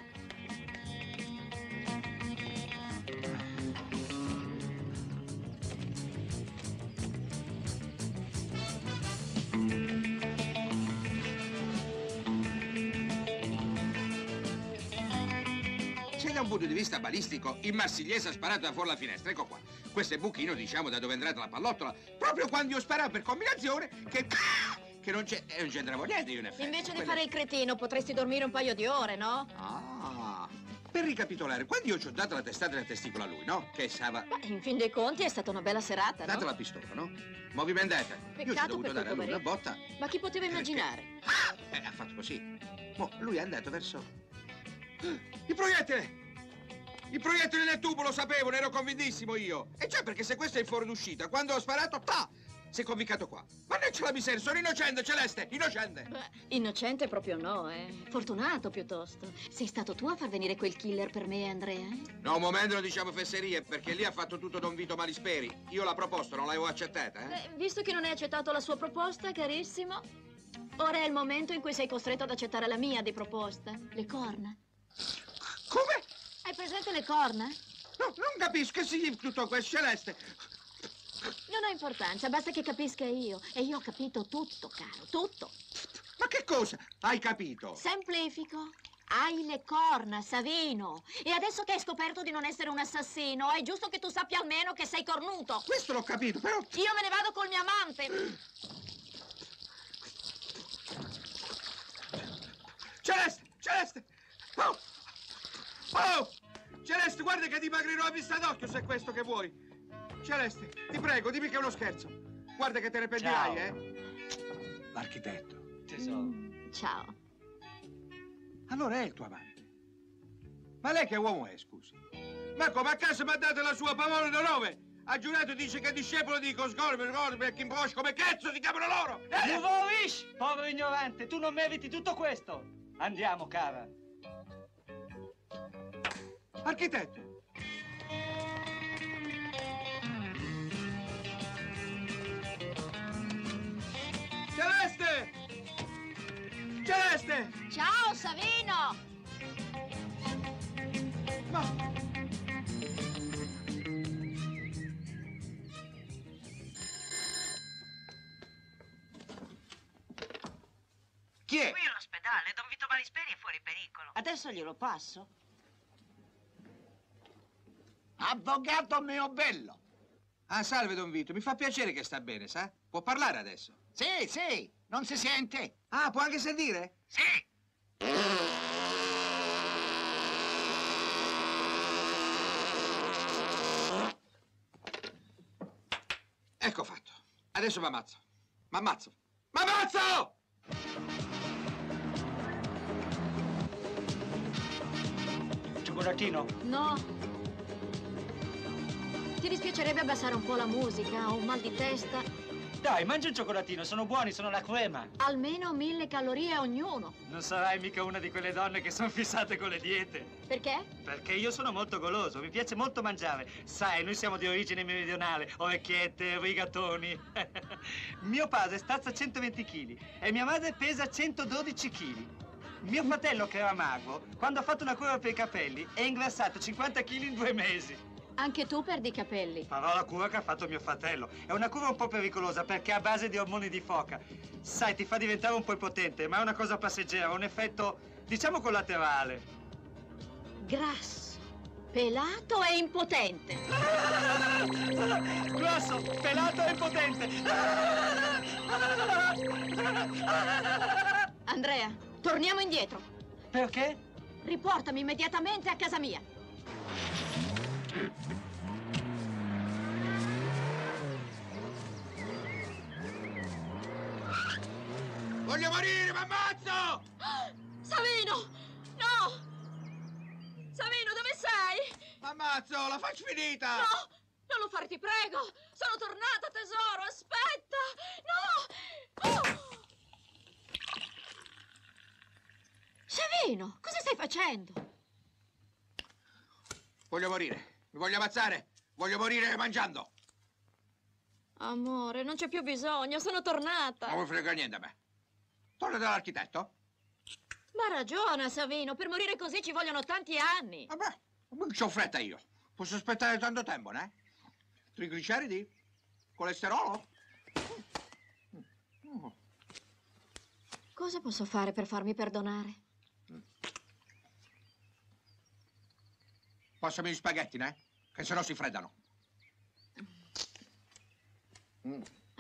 Se da un punto di vista balistico il marsigliese ha sparato da fuori la finestra, ecco qua. Questo è buchino, diciamo, da dove è entrata la pallottola, proprio quando io sparavo per combinazione, che... che non c'è... eh, non c'entravo niente io in effetti. Invece di Quello- fare il cretino, potresti dormire un paio di ore, no? Ah, per ricapitolare, quando io ci ho dato la testata e la testicola a lui, no? Che stava... Beh, in fin dei conti è stata una bella serata, Data no? la pistola, no? Movimentata. Io ci ho Peccato dovuto per dare a quel lui una poveretto. botta. Ma chi poteva immaginare? Eh, ha fatto così. Mo, lui è andato verso... Il proiettile! Il proiettile nel tubo, lo sapevo, ne ero convintissimo io. E già perché se questo è il foro d'uscita, quando ho sparato, ta! Si è conficcato qua. Ma non ce la miseria, sono innocente, Celeste, innocente. Beh, innocente proprio no, eh. Fortunato piuttosto. Sei stato tu a far venire quel killer per me e Andrea? No, un momento non diciamo fesserie, perché lì ha fatto tutto Don Vito Malisperi. Io l'ho proposto, non l'avevo accettata, eh? Beh, visto che non hai accettato la sua proposta, carissimo, ora è il momento in cui sei costretto ad accettare la mia di proposta. Le corna. Come? Hai presente le corna? No, non capisco che significa tutto questo, Celeste. Non ha importanza, basta che capisca io. E io ho capito tutto, caro, tutto. Ma che cosa hai capito? Semplifico. Hai le corna, Savino. E adesso che hai scoperto di non essere un assassino, è giusto che tu sappia almeno che sei cornuto. Questo l'ho capito, però... Io me ne vado col mio amante. Celeste! Celeste! Oh! Oh! Celeste, guarda che dimagrirò a vista d'occhio se è questo che vuoi. Celeste, ti prego, dimmi che è uno scherzo. Guarda che te ne pentirai, eh? L'architetto. Tesoro. Mm, ciao. Allora è il tuo amante. Ma lei che uomo è, scusi? Ma come a casa mi ha dato la sua Pavone da nove? Ha giurato e dice che è discepolo di Cosgorbe, Gorbe, Kimbosch, come cazzo si chiamano loro? Eh? Luvovish, povero ignorante, tu non meriti tutto questo. Andiamo, cara. Architetto. Ciao, Savino! Ma... Chi è? Qui all'ospedale, Don Vito Malisperi è fuori pericolo. Adesso glielo passo. Avvocato mio bello! Ah, salve, Don Vito. Mi fa piacere che sta bene, sa? Può parlare adesso? Sì, sì, non si sente? Ah, può anche sentire? Sì! Ecco fatto. Adesso mi ammazzo. Mi ammazzo. Mi ammazzo! Cioccolatino? No. Ti dispiacerebbe abbassare un po' la musica? Ho un mal di testa? Dai, mangia un cioccolatino, sono buoni, sono la crema. Almeno mille calorie a ognuno. Non sarai mica una di quelle donne che sono fissate con le diete. Perché? Perché io sono molto goloso, mi piace molto mangiare. Sai, noi siamo di origine meridionale, orecchiette, rigatoni. Mio padre stazza centoventi chili e mia madre pesa centododici chili. Mio fratello, che era magro, quando ha fatto una cura per i capelli, è ingrassato cinquanta chili in due mesi. Anche tu perdi i capelli. Farò la cura che ha fatto mio fratello. È una cura un po' pericolosa perché è a base di ormoni di foca. Sai, ti fa diventare un po' impotente, ma è una cosa passeggera, un effetto, diciamo, collaterale. Grasso, pelato e impotente. Grasso, pelato e impotente. Andrea, torniamo indietro. Perché? Riportami immediatamente a casa mia. Voglio morire, mi ammazzo! Savino! No! Savino, dove sei? Mi ammazzo, la faccio finita! No! Non lo fare, ti prego! Sono tornata, tesoro! Aspetta! No! Oh! Savino, cosa stai facendo? Voglio morire, mi voglio ammazzare, voglio morire mangiando. Amore, non c'è più bisogno, sono tornata. Non mi frega niente a me. Torna dall'architetto. Ma ragiona, Savino, per morire così ci vogliono tanti anni. Vabbè, non c'ho fretta io. Posso aspettare tanto tempo, né? Trigliceridi? Colesterolo? Cosa posso fare per farmi perdonare? Passami gli spaghetti, né? Che sennò si freddano. Mm.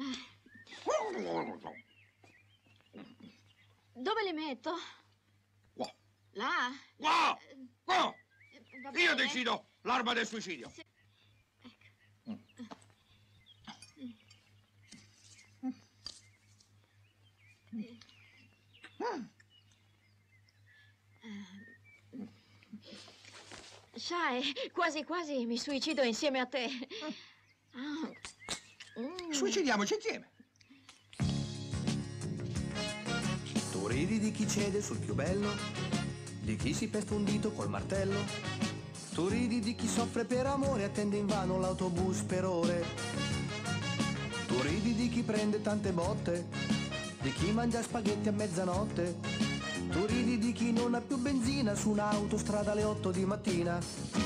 Dove li metto? Qua. Là? Qua! Qua! Va Io bene. decido l'arma del suicidio. Sì. Sai, quasi quasi mi suicido insieme a te. Ah. Mm. Suicidiamoci insieme. Tu ridi di chi cede sul più bello, di chi si pesta un dito col martello. Tu ridi di chi soffre per amore e attende invano l'autobus per ore. Tu ridi di chi prende tante botte, di chi mangia spaghetti a mezzanotte. Tu ridi di chi non ha più benzina su un'autostrada alle otto di mattina.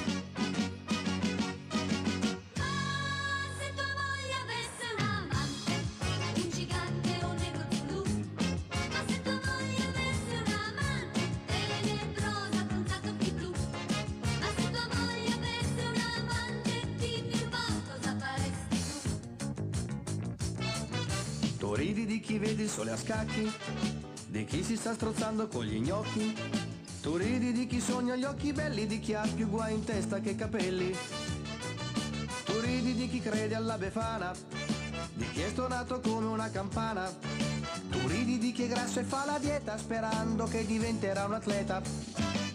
Tu ridi di chi vede il sole a scacchi, di chi si sta strozzando con gli gnocchi. Tu ridi di chi sogna gli occhi belli, di chi ha più guai in testa che capelli. Tu ridi di chi crede alla Befana, di chi è stonato come una campana. Tu ridi di chi è grasso e fa la dieta sperando che diventerà un atleta.